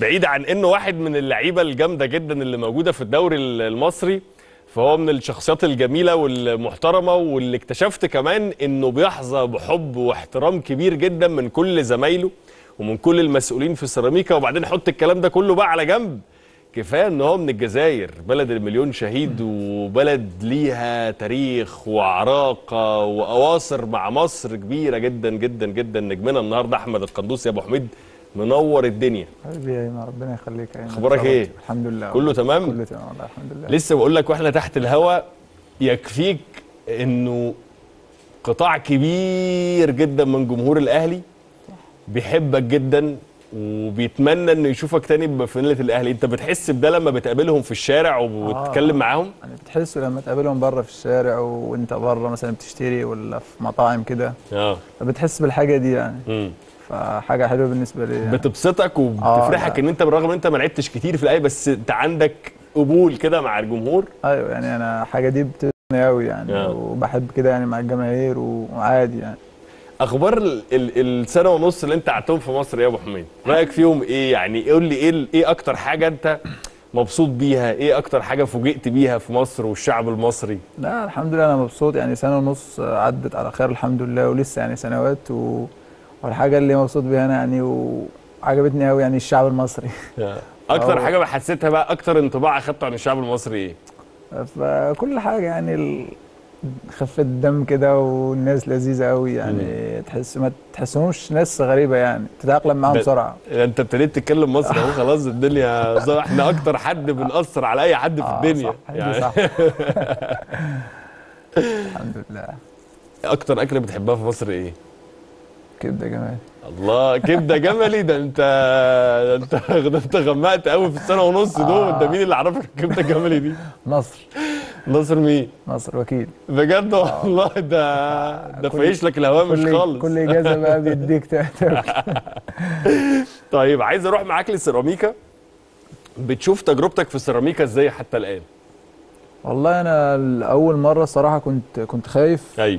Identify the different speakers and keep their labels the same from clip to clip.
Speaker 1: بعيد عن انه واحد من اللعيبه الجامده جدا اللي موجوده في الدوري المصري، فهو من الشخصيات الجميله والمحترمه، واللي اكتشفت كمان انه بيحظى بحب واحترام كبير جدا من كل زمايله ومن كل المسؤولين في سيراميكا. وبعدين حط الكلام ده كله بقى على جنب، كفايه ان هو من الجزائر، بلد المليون شهيد وبلد ليها تاريخ وعراقه واواصر مع مصر كبيره جدا جدا جدا. نجمنا النهارده احمد القندوسي. يا ابو حميد منور الدنيا.
Speaker 2: حبيبي يا ايمن، ربنا يخليك يا ايمن.
Speaker 1: اخبارك ايه؟
Speaker 2: الحمد لله.
Speaker 1: كله تمام؟
Speaker 2: كله تمام والله الحمد لله.
Speaker 1: لسه بقول لك واحنا تحت الهوا، يكفيك انه قطاع كبير جدا من جمهور الاهلي بيحبك جدا وبيتمنى انه يشوفك تاني بفانيله الاهلي. انت بتحس بده لما بتقابلهم في الشارع وبتتكلم معاهم؟
Speaker 2: يعني بتحس لما تقابلهم بره في الشارع وانت بره مثلا بتشتري ولا في مطاعم كده، فبتحس بالحاجه دي يعني. فحاجه حلوه بالنسبه لي يعني.
Speaker 1: بتبسطك وبتفرحك ان انت بالرغم ان انت ما لعبتش كتير في الاهلي بس انت عندك قبول كده مع الجمهور.
Speaker 2: ايوه يعني انا حاجه دي بتبسطني قوي يعني. وبحب كده يعني مع الجماهير وعادي يعني.
Speaker 1: اخبار السنه ونص اللي انت قعدتهم في مصر يا ابو حميد، رايك فيهم ايه؟ يعني قول لي ايه اكتر حاجه انت مبسوط بيها؟ ايه اكتر حاجه فوجئت بيها في مصر والشعب المصري؟
Speaker 2: لا الحمد لله انا مبسوط يعني. سنه ونص عدت على خير الحمد لله، ولسه يعني سنوات والحاجه اللي مبسوط بيها انا يعني وعجبتني قوي يعني الشعب المصري.
Speaker 1: اكتر حاجه حسيتها بقى، اكتر انطباع اخدته عن الشعب المصري ايه؟
Speaker 2: فكل حاجه يعني خفة الدم كده، والناس لذيذه قوي يعني. تحس ما تحسهمش ناس غريبه يعني، تتاقلم معاهم بسرعه.
Speaker 1: انت ابتديت تتكلم مصري اهو، خلاص الدنيا احنا اكتر حد بنأثر على اي حد في الدنيا.
Speaker 2: صح يعني صح. الحمد لله.
Speaker 1: اكتر اكله بتحبها في مصر ايه؟
Speaker 2: كبده جمالي.
Speaker 1: الله، كبده جملي. ده انت غمقت قوي في السنه ونص دول. ده مين اللي عرفك الكبده جملي دي؟ نصر مين؟
Speaker 2: نصر وكيل.
Speaker 1: بجد والله. ده فايش لك الهواء مش خالص.
Speaker 2: كل اجازه بقى بيديك تاكل.
Speaker 1: طيب عايز اروح معاك للسيراميكا. بتشوف تجربتك في السيراميكا ازاي حتى الان؟
Speaker 2: والله انا اول مره الصراحه كنت خايف.
Speaker 1: ايوه.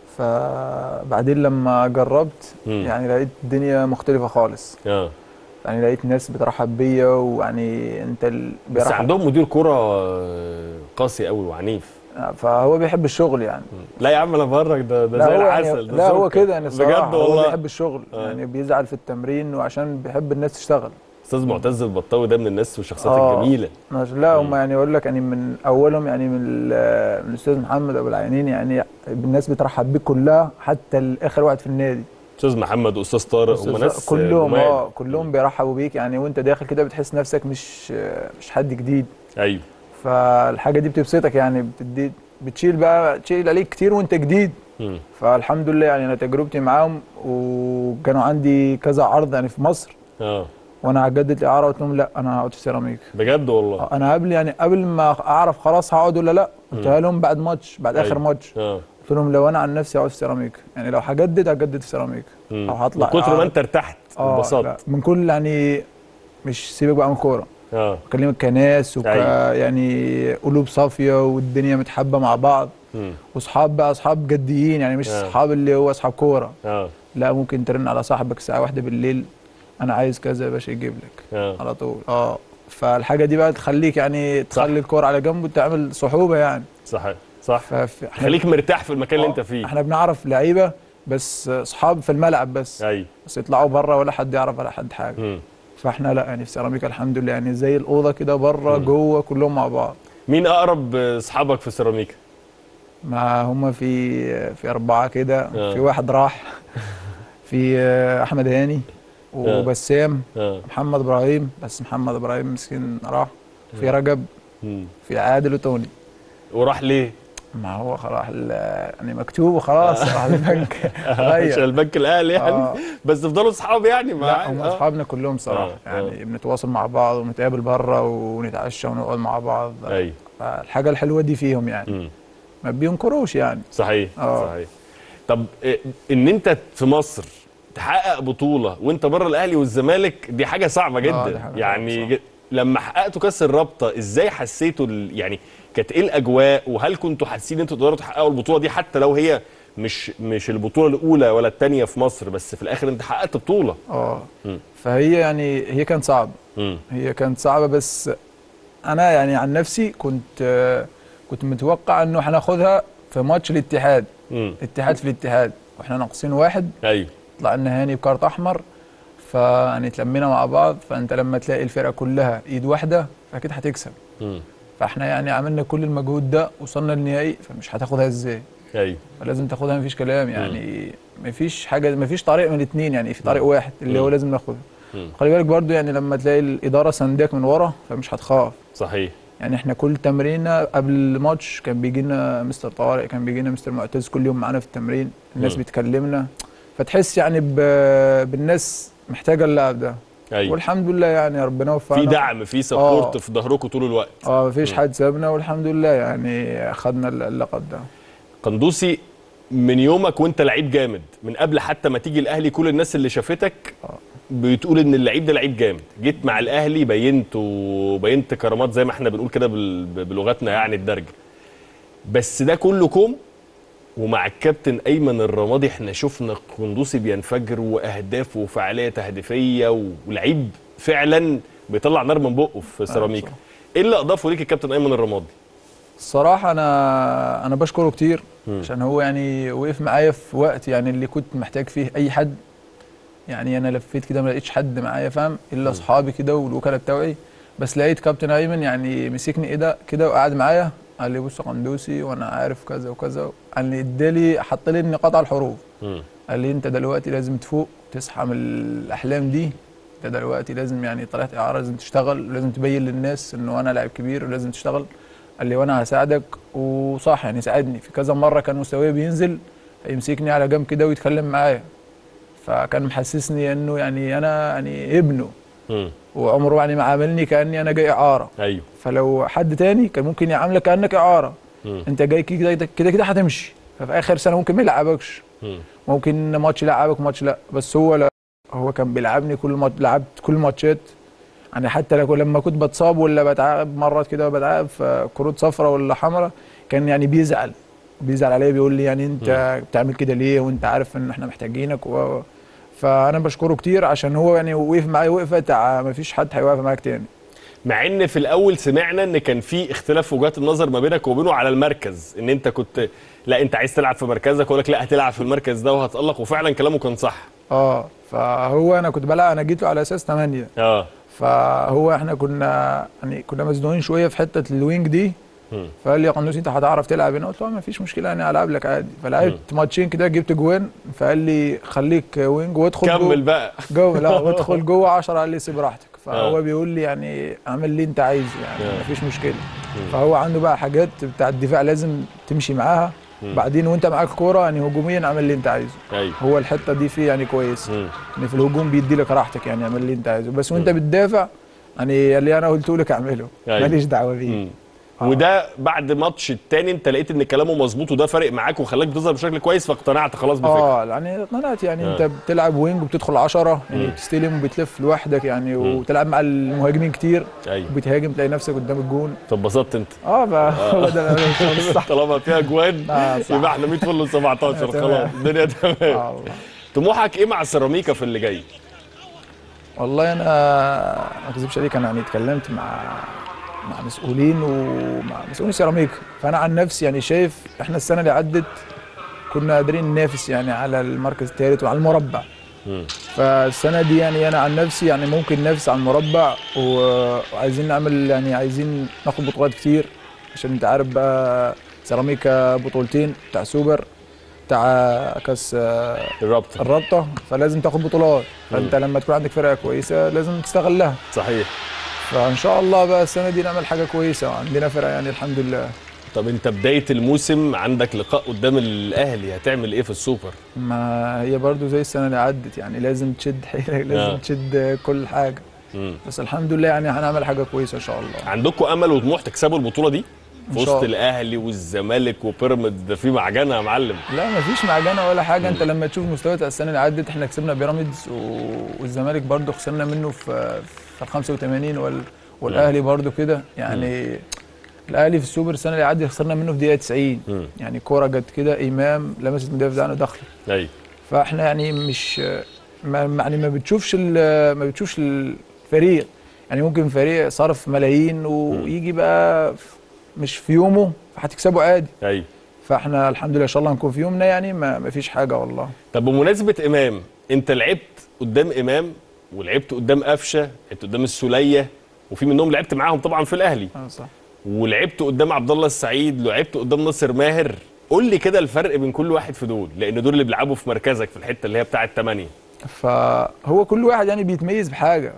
Speaker 2: فبعدين لما جربت يعني لقيت الدنيا مختلفه خالص. يعني لقيت ناس بترحب بيا، ويعني انت
Speaker 1: بس عندهم مدير كوره قاسي قوي وعنيف،
Speaker 2: فهو بيحب الشغل يعني.
Speaker 1: لا يا عم انا بفرج، ده زي العسل.
Speaker 2: يعني لا هو كده يعني الصراحه.
Speaker 1: بجد والله
Speaker 2: هو بيحب الشغل يعني، بيزعل في التمرين وعشان بيحب الناس تشتغل.
Speaker 1: استاذ معتز البطاوي ده من الناس والشخصيات الجميله.
Speaker 2: لا هم يعني اقول لك يعني من اولهم يعني من الاستاذ محمد ابو العينين يعني الناس بترحب بيك كلها حتى اخر واحد في النادي.
Speaker 1: استاذ محمد واستاذ طارق هم ناس
Speaker 2: كلهم كلهم بيرحبوا بيك يعني. وانت داخل كده بتحس نفسك مش حد جديد.
Speaker 1: ايوه.
Speaker 2: فالحاجه دي بتبسطك يعني، تشيل عليك كتير وانت جديد. فالحمد لله يعني انا تجربتي معاهم، وكانوا عندي كذا عرض يعني في مصر. وانا هجدد الاعاره، قلت لهم لا انا هقعد في سيراميكا.
Speaker 1: بجد والله.
Speaker 2: انا قبل ما اعرف خلاص هقعد ولا لا، قلتها لهم بعد ماتش، بعد اخر ماتش. قلت لهم لو انا عن نفسي هقعد في سيراميكا يعني، لو هجدد في سيراميكا او هطلع
Speaker 1: من كتر ما انت ارتحت وانبسطت
Speaker 2: من كل يعني. مش سيبك بقى من كوره، بكلمك كناس يعني قلوب صافيه والدنيا متحبه مع بعض. واصحاب بقى اصحاب جديين يعني، مش اصحاب اللي هو اصحاب كوره. لا ممكن ترن على صاحبك الساعه 1 بالليل، انا عايز كذا يا باشا يجيب لك على طول. فالحاجه دي بقى تخليك يعني تخلي الكوره على جنب وتعمل صحوبه يعني.
Speaker 1: صح. خليك مرتاح في المكان اللي انت فيه.
Speaker 2: احنا بنعرف لعيبه بس اصحاب في الملعب بس.
Speaker 1: ايوه.
Speaker 2: بس يطلعوا بره ولا حد يعرف ولا حد حاجه. فاحنا لا يعني في سيراميكا الحمد لله يعني زي الاوضه كده، بره جوه كلهم مع بعض.
Speaker 1: مين اقرب اصحابك في سيراميكا؟
Speaker 2: ما هم في 4 كده. في واحد راح. في احمد هاني وبسام. محمد ابراهيم، بس محمد ابراهيم مسكين راح. في رجب. في عادل وتوني.
Speaker 1: وراح ليه؟
Speaker 2: ما هو خلاص يعني مكتوب وخلاص. راح البنك.
Speaker 1: عشان البنك الاهلي يعني. بس تفضلوا اصحاب يعني
Speaker 2: لا هم اصحابنا كلهم صراحه يعني. بنتواصل مع بعض ونتقابل بره ونتعشى ونقعد مع بعض.
Speaker 1: ايوه.
Speaker 2: الحاجه الحلوه دي فيهم يعني. ما بينكروش يعني.
Speaker 1: صحيح. صحيح. طب ان انت في مصر تحقق بطوله وانت بره الاهلي والزمالك، دي حاجه صعبه جدا.
Speaker 2: دي حاجة
Speaker 1: يعني لما حققتوا كاس الرابطه ازاي حسيتوا يعني كانت ايه الاجواء؟ وهل كنتوا حاسين ان انتوا تقدروا تحققوا البطوله دي حتى لو هي مش البطوله الاولى ولا الثانيه في مصر، بس في الاخر انت حققت بطوله.
Speaker 2: فهي يعني هي كانت صعبه. هي كانت صعبه، بس انا يعني عن نفسي كنت متوقع انه هناخدها في ماتش الاتحاد. الاتحاد في الاتحاد واحنا ناقصين واحد.
Speaker 1: ايوه
Speaker 2: طلعنا هاني بكارت احمر، فيعني اتلمينا مع بعض. فانت لما تلاقي الفرقه كلها ايد واحده فاكيد هتكسب. فاحنا يعني عملنا كل المجهود ده، وصلنا للنهائي، فمش هتاخدها ازاي؟
Speaker 1: ايوه
Speaker 2: فلازم تاخدها، مفيش كلام يعني. مفيش حاجه، مفيش طريق من الاثنين يعني، في طريق واحد اللي هو لازم ناخدها. خلي بالك برضو يعني لما تلاقي الاداره سنداك من ورا فمش هتخاف.
Speaker 1: صحيح.
Speaker 2: يعني احنا كل تمرينه قبل الماتش كان بيجي لنا مستر طارق، كان بيجي لنا مستر معتز كل يوم معانا في التمرين. الناس بتكلمنا، فتحس يعني بالناس محتاجه اللاعب ده.
Speaker 1: أيوة.
Speaker 2: والحمد لله يعني ربنا وفقنا،
Speaker 1: في دعم، في سبورت في ظهركم طول الوقت.
Speaker 2: مفيش حد سابنا، والحمد لله يعني اخذنا اللقب ده.
Speaker 1: قندوسي، من يومك وانت لعيب جامد، من قبل حتى ما تيجي الاهلي كل الناس اللي شافتك بتقول ان اللعيب ده لعيب جامد. جيت مع الاهلي بينت كرامات زي ما احنا بنقول كده بلغتنا يعني الدرجه. بس ده كله كوم، ومع الكابتن ايمن الرمادي احنا شفنا قندوسي بينفجر، واهداف وفعاليه تهديفيه، ولعيب فعلا بيطلع نار من بقه في سيراميكا. ايه اللي اضافه ليك الكابتن ايمن الرمادي؟
Speaker 2: الصراحه انا بشكره كتير، عشان هو يعني وقف معايا في وقت يعني اللي كنت محتاج فيه اي حد. يعني انا لفيت كده ما لقيتش حد معايا فاهم، الا اصحابي كده والوكلاء بتوعي. بس لقيت كابتن ايمن يعني مسكني ايه كده وقعد معايا، قال لي بص يا قندوسي وانا عارف كذا وكذا. قال لي ادالي، حط لي النقاط على الحروف. قال لي انت دلوقتي لازم تفوق تصحى من الاحلام دي. انت دلوقتي لازم يعني طلعت اعاره، لازم تشتغل، لازم تبين للناس انه انا لاعب كبير ولازم تشتغل. قال لي وانا هساعدك. وصح يعني ساعدني في كذا مره، كان مستواي بينزل يمسكني على جنب كده ويتكلم معايا. فكان محسسني انه يعني انا يعني ابنه. وعمره يعني ما عاملني كاني انا جاي اعاره.
Speaker 1: ايوه.
Speaker 2: فلو حد تاني كان ممكن يعاملك كانك اعاره. انت جاي كده كده كده هتمشي، ففي اخر سنه ممكن ما يلعبكش. ممكن ماتش يلعبك ماتش لا. بس هو لا، هو كان بيلعبني كل ماتش، لعبت كل الماتشات. يعني حتى لما كنت بتصاب ولا بتعاقب مرات كده، بتعاقب في كروت صفراء ولا حمراء، كان يعني بيزعل عليا، بيقول لي يعني انت بتعمل كده ليه وانت عارف ان احنا محتاجينك فانا بشكره كتير، عشان هو يعني وقف معايا وقفه ما فيش حد هيوقف معاك تاني.
Speaker 1: مع ان في الاول سمعنا ان كان في اختلاف في وجهات النظر ما بينك وبينه على المركز، ان انت كنت لا انت عايز تلعب في مركزك، ويقول لك لا هتلعب في المركز ده وهتألق، وفعلا كلامه كان صح.
Speaker 2: فهو انا كنت بلعب، انا جيت له على اساس 8. فهو احنا كنا مزنوقين شويه في حته الوينج دي. فقال لي يا قندوسي انت هتعرف تلعب هنا؟ قلت له ما فيش مشكله انا هلعب لك عادي. فلعبت ماتشين كده جبت جوان. فقال لي خليك وينج وادخل
Speaker 1: كمل بقى
Speaker 2: جوه. لا وادخل جوه 10. قال لي سيب راحتك. فهو بيقول لي يعني اعمل اللي انت عايزه يعني ما فيش مشكله. فهو عنده بقى حاجات بتاع الدفاع لازم تمشي معاها. بعدين وانت معاك كوره يعني هجوميا اعمل اللي انت عايزه. هو الحته دي فيه يعني كويس. يعني في الهجوم بيدي لك راحتك، يعني اعمل اللي انت عايزه. بس وانت بتدافع يعني اللي انا قلته لك اعمله. ماليش دعوه بيه.
Speaker 1: وده بعد ماتش التاني انت لقيت ان كلامه مظبوط وده فارق معاك وخلاك بتظهر بشكل كويس، فاقتنعت خلاص بفكره.
Speaker 2: يعني اقتنعت يعني. انت بتلعب وينج وبتدخل 10 يعني بتستلم وبتلف لوحدك يعني وتلعب مع المهاجمين كتير. وبتهاجم تلاقي نفسك قدام الجون.
Speaker 1: فاتبسطت انت؟
Speaker 2: هو ده الصح.
Speaker 1: طالما فيها جوان يبقى احنا 100 فل 17 خلاص الدنيا تمام. طموحك ايه مع سيراميكا في اللي جاي؟
Speaker 2: والله انا ما اكذبش عليك، انا يعني اتكلمت مع مسؤولين ومع مسؤولين سيراميكا. فانا عن نفسي يعني شايف احنا السنه اللي عدت كنا قادرين ننافس يعني على المركز الثالث وعلى المربع. فالسنه دي يعني انا عن نفسي يعني ممكن ننافس على المربع، وعايزين نعمل يعني عايزين ناخد بطولات كتير، عشان انت عارف بقى سيراميكا بطولتين بتاع سوبر بتاع كاس الرابطه، فلازم تاخد بطولات. فانت لما تكون عندك فرقه كويسه لازم تستغلها.
Speaker 1: صحيح.
Speaker 2: فان شاء الله بقى السنه دي نعمل حاجه كويسه، وعندنا فرقه يعني الحمد لله.
Speaker 1: طب انت بدايه الموسم عندك لقاء قدام الاهلي، هتعمل ايه في السوبر؟
Speaker 2: ما هي برضو زي السنه اللي عدت يعني، لازم تشد حيلك، لازم تشد كل حاجه. بس الحمد لله يعني هنعمل حاجه كويسه ان شاء الله.
Speaker 1: عندكم امل وطموح تكسبوا البطوله دي في وسط الاهلي والزمالك وبيراميدز؟ ده في معجنه يا معلم.
Speaker 2: لا ما فيش معجنه ولا حاجه. انت لما تشوف مستويات السنه اللي عدت احنا كسبنا بيراميدز والزمالك برضو خسرنا منه في 85 والاهلي برضو كده يعني. الاهلي في السوبر السنه اللي عدت خسرنا منه في دقيقه 90. يعني كوره جت كده امام لمست مدافع بتاعنا داخله.
Speaker 1: ايوه.
Speaker 2: فاحنا يعني مش يعني ما بتشوفش الفريق. يعني ممكن فريق صرف ملايين ويجي بقى مش في يومه فهتكسبه عادي.
Speaker 1: ايوه.
Speaker 2: فاحنا الحمد لله ان شاء الله نكون في يومنا، يعني ما فيش حاجه والله.
Speaker 1: طب بمناسبه امام، انت لعبت قدام امام ولعبت قدام قفشه، لعبت قدام السوليه، وفي منهم لعبت معاهم طبعا في الاهلي.
Speaker 2: صح.
Speaker 1: ولعبت قدام عبد الله السعيد، ولعبت قدام ناصر ماهر. قول لي كده الفرق بين كل واحد في دول، لان دول اللي بيلعبوا في مركزك في الحته اللي هي بتاعه 8.
Speaker 2: فهو كل واحد يعني بيتميز بحاجه.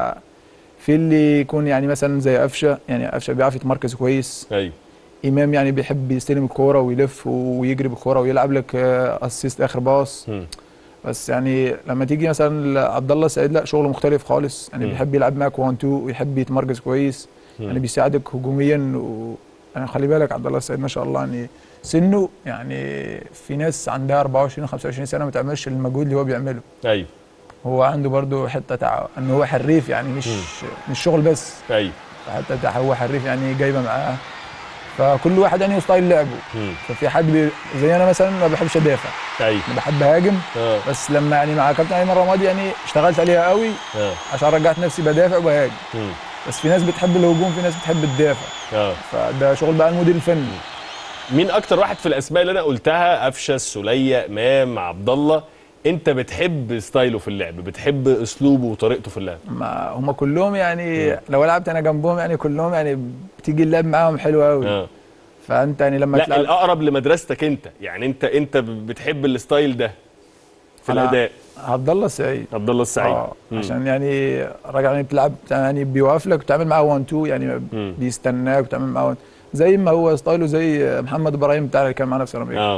Speaker 2: في اللي يكون يعني مثلا زي قفشه، يعني قفشه بيعرف يتمركز كويس.
Speaker 1: ايوه.
Speaker 2: امام يعني بيحب يستلم الكوره ويلف ويجري بالكوره ويلعب لك اسيست اخر باص. بس يعني لما تيجي مثلا عبد الله السعيد لا، شغله مختلف خالص. يعني بيحب يلعب معاك 1 2 ويحب يتمركز كويس. يعني بيساعدك هجوميا يعني خلي بالك عبد الله السعيد ما شاء الله يعني سنه، يعني في ناس عندها 24 25 سنه ما تعملش المجهود اللي هو بيعمله.
Speaker 1: ايوه.
Speaker 2: هو عنده برده حته ان هو حريف، يعني مش شغل بس.
Speaker 1: ايوه.
Speaker 2: حتى هو حريف يعني جايبه معاه. فكل واحد يعني ستايل لعبه. ففي حد زي انا مثلا ما بحبش ادافع.
Speaker 1: ايوه.
Speaker 2: انا بحب اهاجم. بس لما يعني مع كابتن ايمن رمادي يعني اشتغلت عليها قوي عشان رجعت نفسي بدافع وبهاجم. بس في ناس بتحب الهجوم، في ناس بتحب الدافع. فده شغل بقى المدير الفني.
Speaker 1: مين اكتر واحد في الاسماء اللي انا قلتها، قفشه، السوليه، امام، عبد الله، انت بتحب ستايله في اللعب، بتحب اسلوبه وطريقته في اللعب؟
Speaker 2: ما هم كلهم يعني لو لعبت انا جنبهم يعني كلهم يعني بتيجي اللعب معاهم حلو قوي. فانت يعني لما
Speaker 1: لا، الاقرب لمدرستك انت، يعني انت بتحب الستايل ده في الاداء؟
Speaker 2: عبد الله السعيد.
Speaker 1: عبد الله السعيد.
Speaker 2: عشان يعني راجل يعني بتلعب يعني بيوقف لك وتعمل معاه 1 2، يعني بيستناك وتعمل معاه زي ما هو ستايله زي محمد ابراهيم بتاع اللي كان معانا في سيراميكا.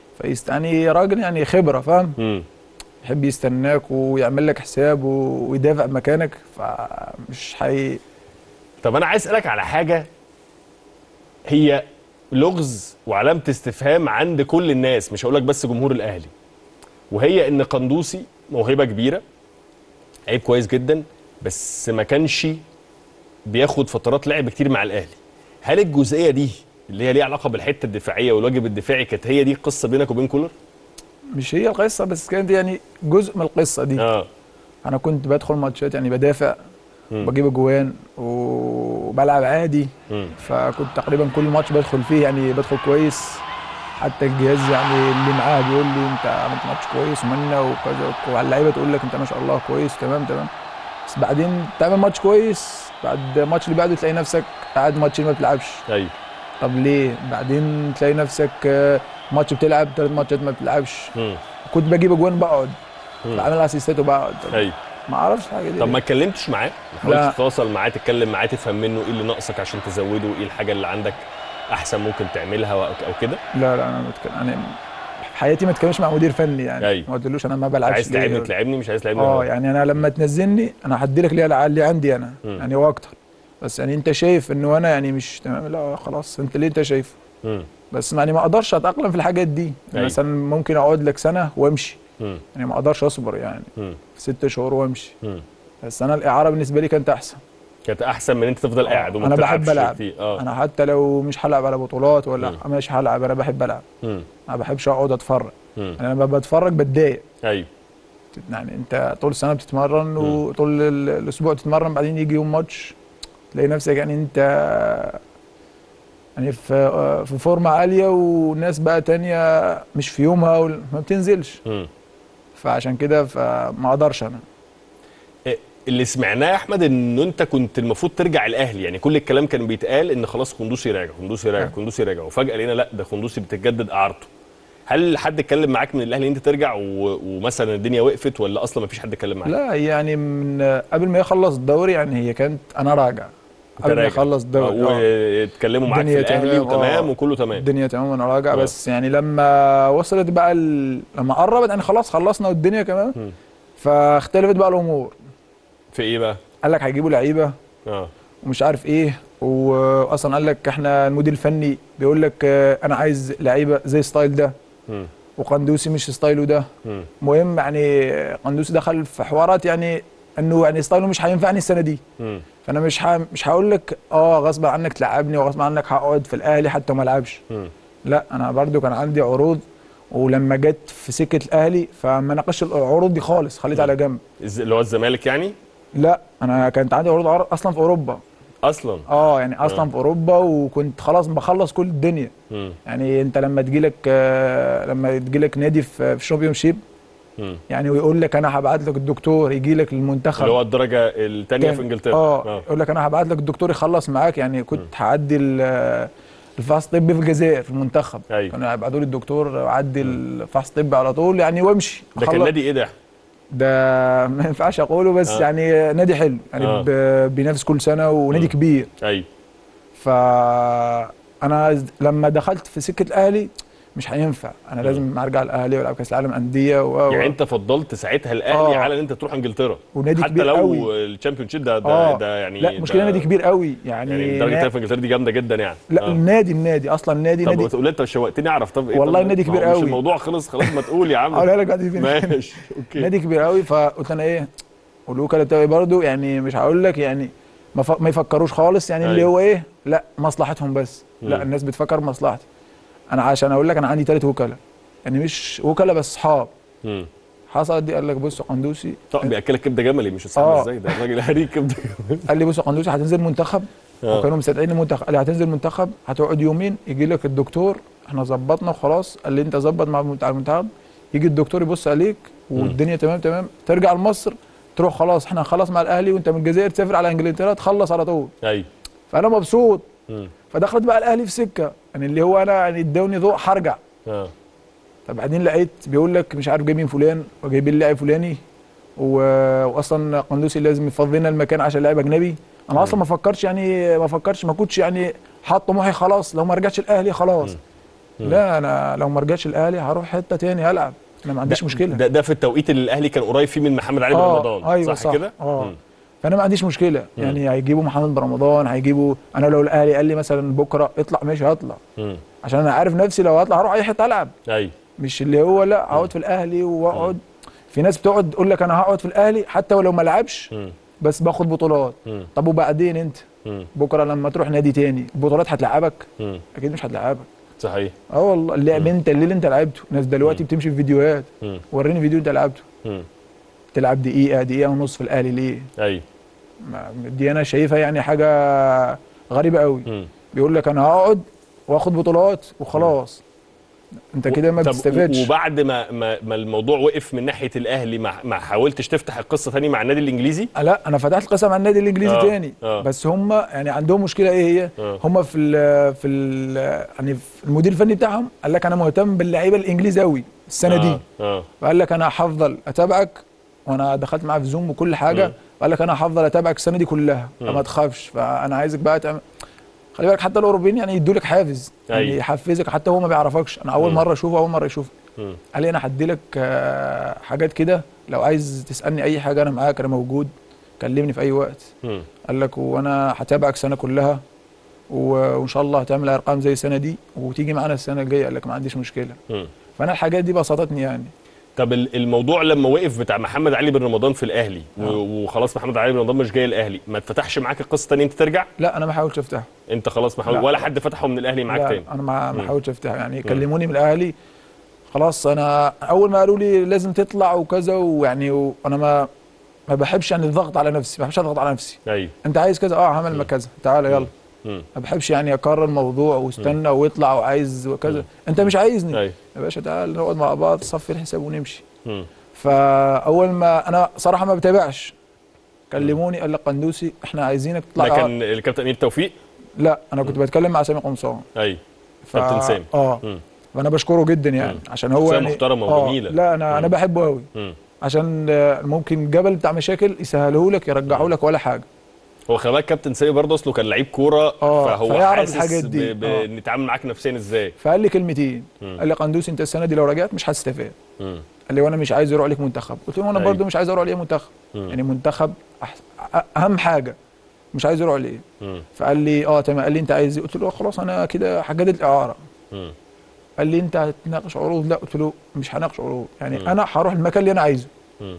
Speaker 2: يعني راجل يعني خبره، فاهم؟ يحب يستناك ويعمل لك حساب ويدافع مكانك، فمش حقيقي.
Speaker 1: طب انا عايز اسالك على حاجه هي لغز وعلامه استفهام عند كل الناس، مش هقول لك بس جمهور الاهلي، وهي ان قندوسي موهبه كبيره، لعيب كويس جدا، بس ما كانش بياخد فترات لعب كتير مع الاهلي. هل الجزئيه دي اللي هي ليها علاقه بالحته الدفاعيه والواجب الدفاعي كانت هي دي القصه بينك وبين كولر؟
Speaker 2: مش هي القصه، بس كانت يعني جزء من القصه دي. انا كنت بدخل ماتشات يعني بدافع وبجيب اجوان وبلعب عادي. فكنت تقريبا كل ماتش بدخل فيه يعني بدخل كويس. حتى الجهاز يعني اللي معاه بيقول لي انت عملت ماتش كويس ومنا وكذا، واللعيبه تقول لك انت ما شاء الله كويس تمام. بس بعدين تعمل ماتش كويس، بعد الماتش اللي بعده تلاقي نفسك قاعد ماتشين ما بتلعبش.
Speaker 1: ايوه.
Speaker 2: طب ليه؟ بعدين تلاقي نفسك ماتش بتلعب، 3 ماتشات ما بتلعبش. كنت بجيب اجوان بقعد، بعمل اسيستات وبقعد.
Speaker 1: ايوه.
Speaker 2: ما اعرفش حاجه دي.
Speaker 1: طب ما اتكلمتش معاه؟ ما حاولتش تتواصل معاه، تتكلم معاه، تفهم منه ايه اللي ناقصك عشان تزوده، وايه الحاجه اللي عندك احسن ممكن تعملها او كده؟
Speaker 2: لا انا في حياتي ما اتكلمش مع مدير فني يعني.
Speaker 1: أيوة.
Speaker 2: ما قلتلوش انا ما بلعبش.
Speaker 1: عايز تلعبني تلعبني، مش عايز تلعبني
Speaker 2: يعني انا لما تنزلني انا هدي لك اللي عندي انا. يعني واكتر. بس يعني انت شايف انه انا يعني مش تمام، لا خلاص انت اللي انت شايفه. بس يعني ما اقدرش اتاقلم في الحاجات دي.
Speaker 1: أيوة.
Speaker 2: مثلا ممكن اقعد لك سنه وامشي. يعني ما اقدرش اصبر يعني 6 شهور وامشي. بس انا الاعاره بالنسبه لي كانت احسن.
Speaker 1: كانت احسن من انت تفضل قاعد وما
Speaker 2: تلعبش. انا بحب العب.
Speaker 1: انا
Speaker 2: حتى لو مش هلعب على بطولات ولا ماشي هلعب، انا بحب العب. ما بحبش اقعد اتفرج. انا لما بتفرج بتضايق.
Speaker 1: ايوه.
Speaker 2: يعني انت طول السنه بتتمرن وطول الاسبوع تتمرن، بعدين يجي يوم ماتش تلاقي نفسك يعني انت يعني في فورمه عاليه والناس بقى تانية مش في يومها وما بتنزلش. فعشان كده فما اقدرش انا.
Speaker 1: اللي سمعناه يا احمد ان انت كنت المفروض ترجع الاهلي، يعني كل الكلام كان بيتقال ان خلاص قندوسي راجع قندوسي راجع قندوسي راجع، وفجاه لقينا لا ده قندوسي بتتجدد اعارته. هل حد اتكلم معاك من الاهلي انت ترجع ومثلا الدنيا وقفت، ولا اصلا ما فيش حد اتكلم معاك؟
Speaker 2: لا يعني من قبل ما يخلص الدوري يعني هي كانت انا راجع قبل ما يخلص الدوري
Speaker 1: واتكلموا معاك في الاهلي وتمام وكله تمام،
Speaker 2: الدنيا تمام وانا راجع. بس يعني لما وصلت بقى لما قربت يعني خلاص خلصنا والدنيا كمان فاختلفت بقى الامور.
Speaker 1: في ايه بقى؟
Speaker 2: قال لك هيجيبوا لعيبه ومش عارف ايه، واصلا قال لك احنا المدير الفني بيقول لك انا عايز لعيبه زي ستايل ده وقندوسي مش ستايله ده. مهم يعني قندوسي دخل في حوارات يعني انه يعني ستايله مش هينفعني السنه دي. فانا مش هقول لك غصب عنك تلعبني وغصب عنك هقعد في الاهلي حتى ما العبش. لا انا برضو كان عندي عروض، ولما جت في سكه الاهلي فما ناقشت العروض دي خالص، خليت على جنب.
Speaker 1: اللي هو الزمالك يعني؟
Speaker 2: لا انا كانت عندي عروض اصلا في اوروبا
Speaker 1: اصلا.
Speaker 2: يعني اصلا في اوروبا، وكنت خلاص بخلص كل الدنيا. يعني انت لما تجيلك نادي في الشامبيون شيب يعني، ويقول لك انا هبعت لك الدكتور يجي لك المنتخب
Speaker 1: اللي هو الدرجه الثانيه في انجلترا،
Speaker 2: يقول لك انا هبعت لك الدكتور يخلص معاك. يعني كنت هعدي الفحص الطبي في الجزائر في المنتخب. كانوا هيبعتوا لي الدكتور اعدي الفحص الطبي على طول يعني وامشي.
Speaker 1: ده كان نادي ايه ده؟
Speaker 2: ده ما ينفعش اقوله، بس يعني نادي حلو يعني بينافس كل سنه ونادي كبير.
Speaker 1: ايوه.
Speaker 2: فانا لما دخلت في سكه الاهلي مش هينفع، انا لازم ارجع الاهلي والعب كاس العالم انديه
Speaker 1: يعني انت فضلت ساعتها الاهلي على ان انت تروح انجلترا،
Speaker 2: ونادي
Speaker 1: حتى
Speaker 2: كبير
Speaker 1: لو
Speaker 2: قوي.
Speaker 1: الشامبيون شيب ده يعني
Speaker 2: لا مشكله نادي كبير قوي
Speaker 1: يعني درجه في انجلترا دي جامده جدا يعني.
Speaker 2: لا النادي اصلا نادي.
Speaker 1: طب تقول انت شوقتني اعرف. طب ايه؟
Speaker 2: والله النادي كبير قوي.
Speaker 1: مش الموضوع خلص خلاص ما تقول يا عم.
Speaker 2: اقولها لك بعد
Speaker 1: ماشي اوكي.
Speaker 2: نادي كبير قوي، فقلت انا ايه، والوكلاء بتاعي برضو يعني مش هقول لك يعني ما يفكروش خالص يعني اللي هو ايه، لا مصلحتهم بس. لا الناس بتفكر مصلحتي انا، عشان اقول لك انا عندي 3 وكلاء يعني، مش وكلاء بس اصحاب. حصلت دي، قال لك بص يا قندوسي.
Speaker 1: طب بياكلك كبده جملي مش صعب ازاي ده الراجل هريك كبده.
Speaker 2: قال لي بص يا قندوسي هتنزل منتخب، وكانوا مستدعيني المنتخب. قال لي هتنزل منتخب، هتقعد يومين يجي لك الدكتور، احنا ظبطنا وخلاص. قال لي انت ظبط مع المنتخب، يجي الدكتور يبص عليك والدنيا تمام، ترجع لمصر تروح خلاص احنا خلاص مع الاهلي، وانت من الجزائر تسافر على انجلترا تخلص على طول.
Speaker 1: ايوه.
Speaker 2: فانا مبسوط. فدخلت بقى الاهلي في سكه يعني اللي هو انا يعني ادوني ضوء هرجع. طب بعدين لقيت بيقول لك مش عارف جايبين فلان وجايبين لاعب فلاني، واصلا قندوسي لازم يفضل لنا المكان عشان لاعب اجنبي. انا اصلا ما كنتش يعني حاط طموحي خلاص لو ما رجعتش الاهلي خلاص. لا انا لو ما رجعتش الاهلي هروح حته تاني العب، انا ما عنديش مشكله.
Speaker 1: ده في التوقيت اللي الاهلي كان قريب فيه من محمد علي بن رمضان.
Speaker 2: أيوة صح كده؟ فانا ما عنديش مشكله يعني، هيجيبوا محمد بن رمضان، هيجيبوا انا لو الاهلي قال لي مثلا بكره اطلع ماشي هطلع. عشان انا عارف نفسي لو هطلع هروح اي حته العب.
Speaker 1: ايوه.
Speaker 2: مش اللي هو لا هقعد في الاهلي واقعد. في ناس بتقعد تقول لك انا هقعد في الاهلي حتى ولو ما لعبش بس باخد بطولات. طب وبعدين انت بكره لما تروح نادي تاني البطولات هتلعبك؟ اكيد مش هتلعبك.
Speaker 1: صحيح.
Speaker 2: والله اللعب انت اللي انت لعبته، ناس دلوقتي بتمشي في فيديوهات وريني فيديو انت لعبته. تلعب دقيقه ونص في الاهلي ليه؟
Speaker 1: ايوه.
Speaker 2: دي انا شايفها يعني حاجه غريبه قوي. بيقول لك انا هقعد واخد بطولات وخلاص. انت كده ما بتستفادش.
Speaker 1: وبعد ما الموضوع وقف من ناحيه الاهلي ما حاولتش تفتح القصه ثاني مع النادي الانجليزي؟
Speaker 2: لا انا فتحت القصه مع النادي الانجليزي تاني. بس هم يعني عندهم مشكله ايه هي؟ هم يعني في المدير الفني بتاعهم قال لك انا مهتم باللعيبه الانجليزي قوي السنه دي. فقال لك انا هفضل اتابعك، وانا دخلت معاه في زوم وكل حاجه. قال لك انا هفضل اتابعك السنه دي كلها فما تخافش. فانا عايزك بقى تعمل، خلي بالك حتى الاوروبيين يعني يدوا لك حافز. يعني يحفزك حتى هو ما بيعرفكش. انا اول مره اشوفه، اول مره يشوفك. قال لي انا هدي لك حاجات كده، لو عايز تسالني اي حاجه انا معاك، انا موجود، كلمني في اي وقت. قال لك وانا هتابعك السنه كلها، وان شاء الله هتعمل ارقام زي السنه دي وتيجي معانا السنه الجايه. قال لك ما عنديش مشكله. فانا الحاجات دي بسطتني يعني.
Speaker 1: طب الموضوع لما وقف بتاع محمد علي بن رمضان في الاهلي وخلاص محمد علي بن رمضان مش جاي الاهلي، ما اتفتحش معاك القصه تاني انت ترجع؟
Speaker 2: لا انا ما حاولتش افتحه.
Speaker 1: انت خلاص ما حاولت ولا حد فتحه من الاهلي معاك تاني؟
Speaker 2: انا ما حاولتش افتحه يعني. كلموني من الاهلي خلاص. انا اول ما قالوا لي لازم تطلع وكذا ويعني انا ما بحبش يعني الضغط على نفسي، ما بحبش اضغط على نفسي.
Speaker 1: ايوه.
Speaker 2: انت عايز كذا هعمل كذا، تعالى يلا. ما بحبش يعني اكرر الموضوع واستنى واطلع وعايز وكذا. انت مش عايزني يا باشا، تعال نقعد مع بعض صفي الحساب ونمشي. فاول ما انا صراحه ما بتابعش، كلموني قال لك قندوسي احنا عايزينك تطلع.
Speaker 1: ده كان الكابتن امير توفيق؟
Speaker 2: لا انا كنت بتكلم مع سامي قمصان.
Speaker 1: ايوه. كابتن سامي.
Speaker 2: فانا بشكره جدا يعني عشان هو يعني
Speaker 1: محترمه وجميله.
Speaker 2: لا انا بحبه قوي. عشان ممكن جبل بتاع مشاكل يسهله لك يرجعه لك ولا حاجه.
Speaker 1: هو خلي بالك كابتن سامي برضه اصله كان لعيب كوره، فهو حاسس ان يتعامل معاك نفسيا ازاي.
Speaker 2: فقال لي كلمتين. قال لي قندوسي انت السنه دي لو رجعت مش هتستفاد. قال لي وانا مش عايز اروح عليك منتخب. قلت له انا برضه مش عايز اروح عليه منتخب. يعني منتخب اهم حاجه، مش عايز اروح عليه. فقال لي تمام. قال لي انت عايز؟ قلت له خلاص انا كده هجدد الاعاره. قال لي انت هتناقش عروض؟ لا. قلت له مش هناقش عروض يعني. انا هروح المكان اللي انا عايزه.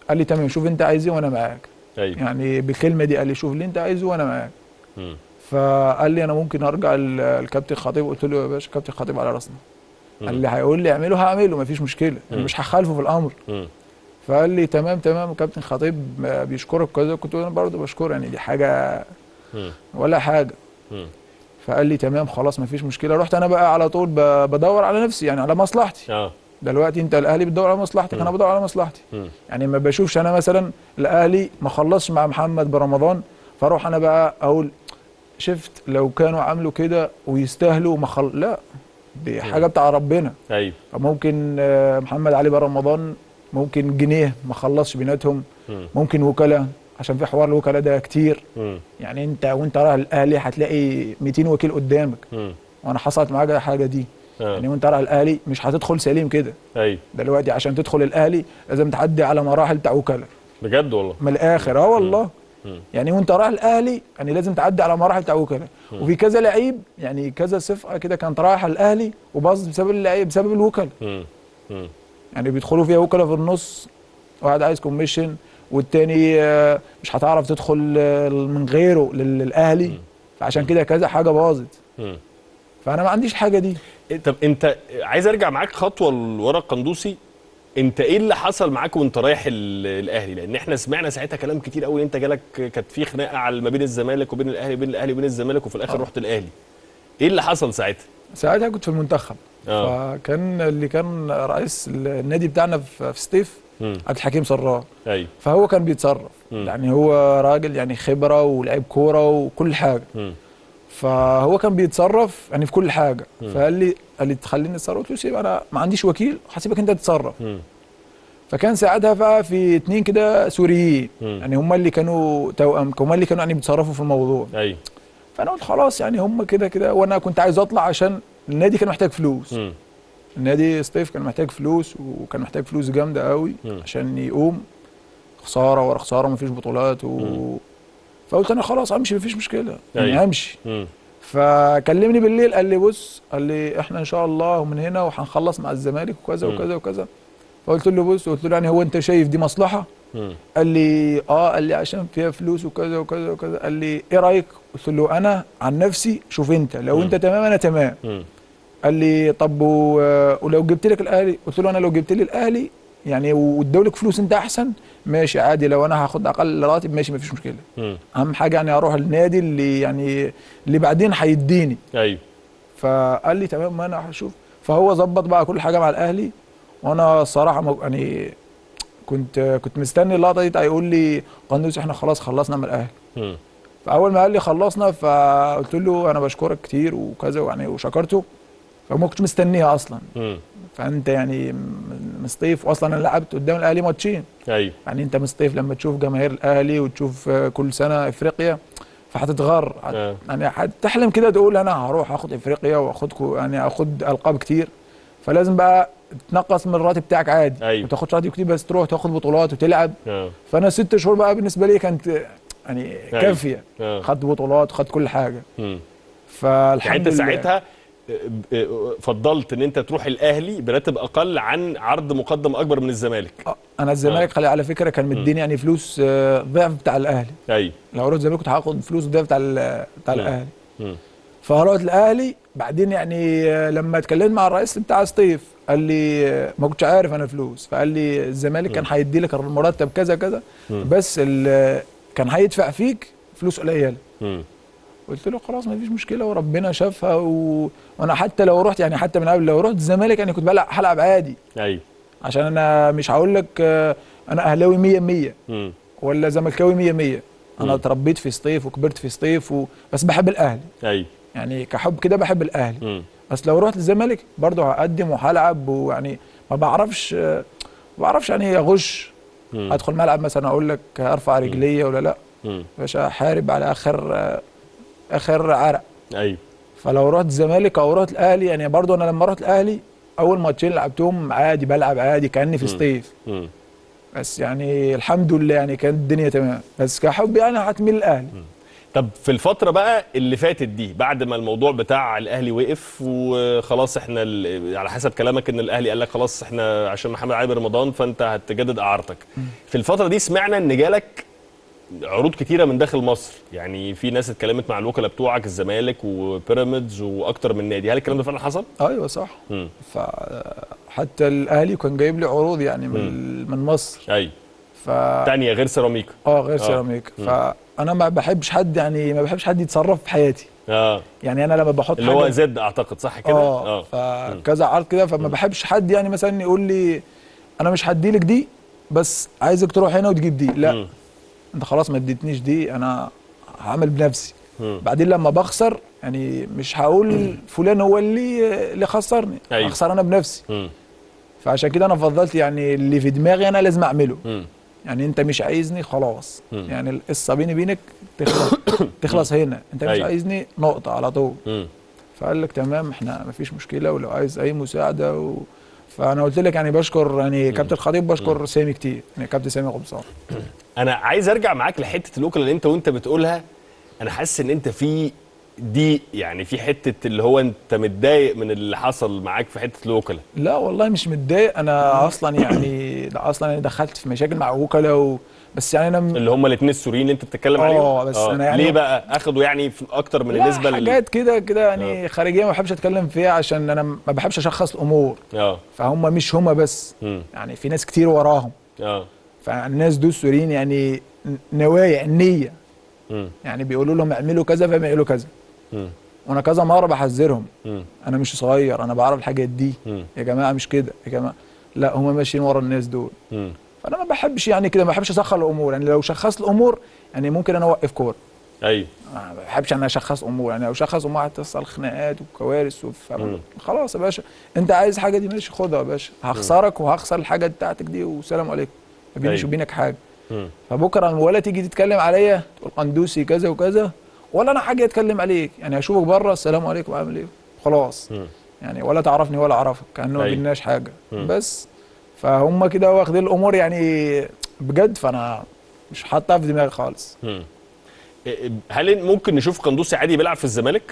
Speaker 2: قال لي تمام شوف انت عايز ايه وانا معاك.
Speaker 1: ايوه
Speaker 2: يعني بالكلمه دي قال لي شوف اللي انت عايزه وانا معاك. فقال لي انا ممكن ارجع الكابتن خطيب. قلت له يا باشا كابتن خطيب على راسنا. قال لي هيقول لي اعمله هعمله مفيش مشكله، انا مش هخالفه في الامر. فقال لي تمام تمام كابتن خطيب بيشكرك كذا. كنت انا برضه بشكره، يعني دي حاجه ولا حاجه. فقال لي تمام خلاص مفيش مشكله. رحت انا بقى على طول بدور على نفسي، يعني على مصلحتي. دلوقتي انت الاهلي بتدور على مصلحتك، انا بدور على مصلحتي. يعني ما بشوفش انا مثلا الاهلي ما خلصش مع محمد برمضان فاروح انا بقى اقول شفت لو كانوا عملوا كده ويستاهلوا لا، دي حاجه بتاع ربنا.
Speaker 1: ايوه
Speaker 2: ممكن محمد علي برمضان ممكن جنيه ما خلصش بيناتهم، ممكن وكلاء عشان في حوار الوكلاء ده كتير. يعني انت وانت رايح الاهلي هتلاقي 200 وكيل قدامك. وانا حصلت معايا حاجه دي. يعني وانت رايح الاهلي مش هتدخل سليم كده.
Speaker 1: ايوه
Speaker 2: دلوقتي عشان تدخل الاهلي لازم تعدي على مراحل بتاع وكلاء.
Speaker 1: بجد والله
Speaker 2: من الاخر والله. يعني وانت رايح الاهلي يعني لازم تعدي على مراحل بتاع وكلاء. وفي كذا لعيب يعني كذا صفقه كده كانت رايحه الاهلي وباظت بسبب اللعيب بسبب الوكلاء. يعني بيدخلوا فيها وكلاء في النص، واحد عايز كوميشن والتاني مش هتعرف تدخل من غيره للاهلي. فعشان كده كذا حاجه باظت. فانا ما عنديش الحاجه دي.
Speaker 1: طب انت عايز ارجع معاك خطوه لورا القندوسي. انت ايه اللي حصل معاك وانت رايح الاهلي؟ لان احنا سمعنا ساعتها كلام كتير قوي. انت جالك كانت في خناقه على ما بين الزمالك وبين الاهلي وبين الاهلي وبين الزمالك وفي الاخر رحت الاهلي. ايه اللي حصل ساعتها؟
Speaker 2: ساعتها كنت في المنتخب. فكان اللي كان رئيس النادي بتاعنا في سطيف عبد الحكيم سرار.
Speaker 1: ايوه
Speaker 2: فهو كان بيتصرف. يعني هو راجل يعني خبره ولاعب كوره وكل حاجه. فهو كان بيتصرف يعني في كل حاجه. فقال لي تخليني اتصرف. قلت له سيب، انا ما عنديش وكيل هسيبك انت تتصرف. فكان ساعتها بقى في 2 كده سوريين. يعني هم اللي كانوا توأم، هم اللي كانوا يعني بيتصرفوا في الموضوع.
Speaker 1: ايوه
Speaker 2: فانا قلت خلاص يعني هم كده كده، وانا كنت عايز اطلع عشان النادي كان محتاج فلوس. النادي سطيف كان محتاج فلوس، وكان محتاج فلوس جامده قوي عشان يقوم. خساره ورا خساره مفيش بطولات فقلت انا خلاص امشي مفيش مشكله. يعني امشي. فكلمني بالليل قال لي بص، قال لي احنا ان شاء الله ومن هنا وهنخلص مع الزمالك وكذا وكذا وكذا. فقلت له بص، قلت له يعني هو انت شايف دي مصلحه؟ قال لي قال لي عشان فيها فلوس وكذا وكذا وكذا. قال لي ايه رايك؟ قلت له انا عن نفسي شوف انت لو انت تمام انا تمام. قال لي طب ولو جبت لك الاهلي؟ قلت له انا لو جبت لي الاهلي يعني وادوا لك فلوس انت احسن ماشي عادي، لو انا هاخد اقل راتب ماشي مفيش مشكله. اهم حاجه يعني اروح النادي اللي يعني اللي بعدين هيديني.
Speaker 1: ايوه
Speaker 2: فقال لي تمام ما انا هشوف. فهو ظبط بقى كل حاجه مع الاهلي. وانا الصراحه يعني كنت مستني اللقطه دي هيقول لي قندوسي احنا خلاص خلصنا من الاهلي. فاول ما قال لي خلصنا فقلت له انا بشكرك كتير وكذا يعني وشكرته. فما كنتش مستنيها اصلا. فانت يعني مصطيف، واصلا انا لعبت قدام الاهلي ماتشين.
Speaker 1: ايوه
Speaker 2: يعني انت مصطيف لما تشوف جماهير الاهلي وتشوف كل سنه افريقيا فهتتغر. يعني هتحلم كده تقول انا هروح اخد افريقيا واخد يعني اخد القاب كتير. فلازم بقى تنقص من الراتب بتاعك عادي.
Speaker 1: أيوة.
Speaker 2: ما تاخدش راتب كتير بس تروح تاخد بطولات وتلعب. فانا 6 شهور بقى بالنسبه لي كانت يعني كافيه. خدت بطولات وخدت كل حاجه. فالحمد
Speaker 1: يعني انت
Speaker 2: لله
Speaker 1: ساعتها فضلت ان انت تروح الاهلي براتب اقل عن عرض مقدم اكبر من الزمالك.
Speaker 2: انا الزمالك على فكره كان مديني يعني فلوس ضعف بتاع الاهلي.
Speaker 1: ايوه
Speaker 2: لو رحت الزمالك كنت هاخد فلوس ضعف بتاع الاهلي. فرحت الاهلي بعدين يعني لما اتكلمت مع الرئيس بتاع سطيف قال لي ما كنتش عارف انا فلوس. فقال لي الزمالك كان هيدي لك المرتب كذا كذا بس كان هيدفع فيك فلوس قليله. قلت له خلاص ما فيش مشكله وربنا شافها وانا حتى لو رحت يعني حتى من قبل لو رحت الزمالك يعني كنت هلعب عادي.
Speaker 1: ايوه
Speaker 2: عشان انا مش هقول لك انا اهلاوي 100% ولا زملكاوي 100%. انا اتربيت في سطيف وكبرت في سطيف بس بحب الاهلي.
Speaker 1: ايوه
Speaker 2: يعني كحب كده بحب الاهلي. بس لو رحت الزمالك برضه هقدم وهلعب ويعني ما بعرفش يعني اغش. ادخل ملعب مثلا اقول لك ارفع رجليه ولا لا. باشا احارب على اخر عرق.
Speaker 1: ايوه
Speaker 2: فلو رحت الزمالك او رحت الاهلي يعني برضه انا لما رحت الاهلي اول ماتشين لعبتهم عادي بلعب عادي كاني في سطيف. بس يعني الحمد لله يعني كانت الدنيا تمام بس كحب يعني هتميل الاهلي.
Speaker 1: طب في الفتره بقى اللي فاتت دي، بعد ما الموضوع بتاع الاهلي وقف وخلاص، احنا على حسب كلامك ان الاهلي قال لك خلاص احنا عشان محمد علي رمضان فانت هتجدد اعارتك، في الفتره دي سمعنا ان جالك عروض كتيره من داخل مصر، يعني في ناس اتكلمت مع الوكلاء بتوعك الزمالك وبيراميدز واكتر من نادي، هل الكلام ده فعلا حصل؟
Speaker 2: ايوه صح. فحتى الاهلي كان جايب لي عروض يعني من مصر.
Speaker 1: ايوه. تانية غير سيراميكا.
Speaker 2: غير سيراميكا. فانا ما بحبش حد، يعني ما بحبش حد يتصرف في حياتي. يعني انا لما بحط
Speaker 1: اللي هو زد اعتقد صح كده.
Speaker 2: فكذا عرض كده، فما بحبش حد يعني مثلا يقول لي انا مش هديلك دي بس عايزك تروح هنا وتجيب دي، لا انت خلاص ما اديتنيش دي، انا هعمل بنفسي. بعدين لما بخسر يعني مش هقول فلان هو اللي خسرني، هخسر انا بنفسي. فعشان كده انا فضلت يعني اللي في دماغي انا لازم اعمله. يعني انت مش عايزني خلاص، يعني القصه بيني بينك تخلص هنا، انت مش عايزني نقطه على طول. فقال لك تمام احنا مفيش مشكله، ولو عايز اي مساعده فانا قلت لك يعني بشكر يعني كابتن الخطيب، بشكر سامي كتير، يعني كابتن سامي قمصان.
Speaker 1: انا عايز ارجع معاك لحته الوكلاء اللي انت وانت بتقولها، انا حاسس ان انت في دي يعني في حته اللي هو انت متضايق من اللي حصل معاك في حته الوكلاء.
Speaker 2: لا والله مش متضايق، انا اصلا يعني دخلت في مشاكل مع وكلاء بس يعني انا
Speaker 1: اللي هم الاثنين السوريين اللي انت بتتكلم عليهم.
Speaker 2: بس انا يعني
Speaker 1: ليه بقى اخدوا يعني في اكتر من النسبه
Speaker 2: حاجات كده يعني خارجيه ما بحبش اتكلم فيها، عشان انا ما بحبش اشخص الامور. فهم مش هم بس، يعني في ناس كتير وراهم. فالناس دول السوريين يعني نوايا النيه، يعني بيقولوا لهم اعملوا كذا فبيعملوا كذا. وانا كذا مره بحذرهم، انا مش صغير، انا بعرف الحاجات دي. يا جماعه مش كده يا جماعه، لا هم ماشيين ورا الناس دول. فانا ما بحبش يعني كده، ما بحبش اسخر الامور، يعني لو شخصت الامور يعني ممكن انا اوقف كوره.
Speaker 1: ايوه.
Speaker 2: ما بحبش انا اشخص امور، يعني لو شخص امور هتحصل خناقات وكوارث خلاص يا باشا، انت عايز حاجه دي ماشي خدها يا باشا، هخسرك وهخسر الحاجه بتاعتك دي والسلام عليكم، ما بينيش وبينك حاجه. فبكره ولا تيجي تتكلم عليا تقول قندوسي كذا وكذا، ولا انا حاجه اتكلم عليك، يعني اشوفك بره السلام عليكم عامل ايه خلاص. يعني ولا تعرفني ولا اعرفك، كانه ما بيناش حاجه. بس فهم كده واخدين الامور يعني بجد، فانا مش حاطها في دماغي خالص.
Speaker 1: هل ممكن نشوف قندوسي عادي بيلعب في الزمالك؟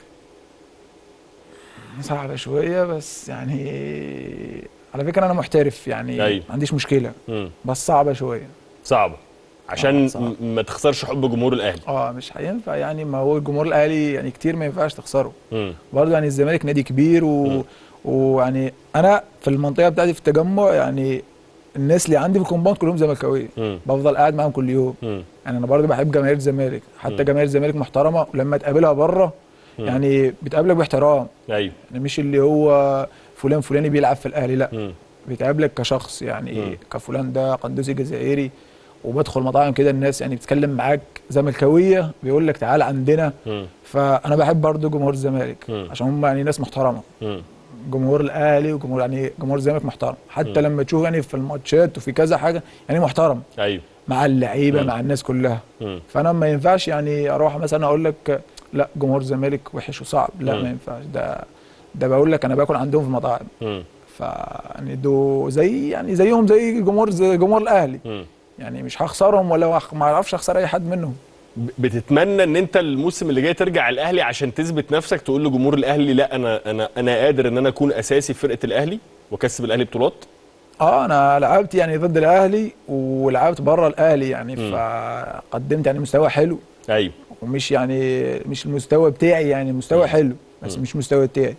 Speaker 2: صعبه شويه بس يعني على فكره انا محترف يعني. ما عنديش مشكله. بس صعبه شويه.
Speaker 1: صعبه عشان ما تخسرش حب جمهور الاهلي.
Speaker 2: مش هينفع يعني، ما هو الجمهور الاهلي يعني كتير ما ينفعش تخسره. برضه يعني الزمالك نادي كبير ويعني انا في المنطقه بتاعتي في التجمع، يعني الناس اللي عندي في الكومباوند كلهم زملكاويه، بفضل قاعد معاهم كل يوم. يعني انا برضه بحب جماهير الزمالك، حتى جماهير الزمالك محترمه، ولما تقابلها بره يعني بتقابلك باحترام.
Speaker 1: ايوه.
Speaker 2: يعني مش اللي هو فلان فلاني بيلعب في الاهلي، لا. بتقابلك كشخص يعني كفلان ده قندوسي جزائري. وبدخل مطاعم كده الناس يعني بتتكلم معاك زملكاويه، بيقول لك تعال عندنا. فانا بحب برضه جمهور الزمالك عشان هم يعني ناس محترمه. جمهور الاهلي وجمهور يعني جمهور الزمالك محترم، حتى لما تشوف يعني في الماتشات وفي كذا حاجه يعني محترم.
Speaker 1: ايوه.
Speaker 2: مع اللعيبه مع الناس كلها. فانا ما ينفعش يعني اروح مثلا اقول لك لا جمهور الزمالك وحش وصعب، لا ما ينفعش. ده بقول لك انا باكل عندهم في المطاعم. فيعني دول يعني زيهم زي جمهور الاهلي. يعني مش هخسرهم ولا ما اعرفش اخسر اي حد منهم.
Speaker 1: بتتمنى ان انت الموسم اللي جاي ترجع الاهلي عشان تثبت نفسك، تقول لجمهور الاهلي لا انا قادر ان انا اكون اساسي في فرقه الاهلي واكسب الاهلي بطولات؟
Speaker 2: انا لعبت يعني ضد الاهلي ولعبت بره الاهلي يعني. فقدمت يعني مستوى حلو.
Speaker 1: ايوه.
Speaker 2: ومش يعني مش المستوى بتاعي، يعني مستوى حلو بس مش مستوى بتاعي.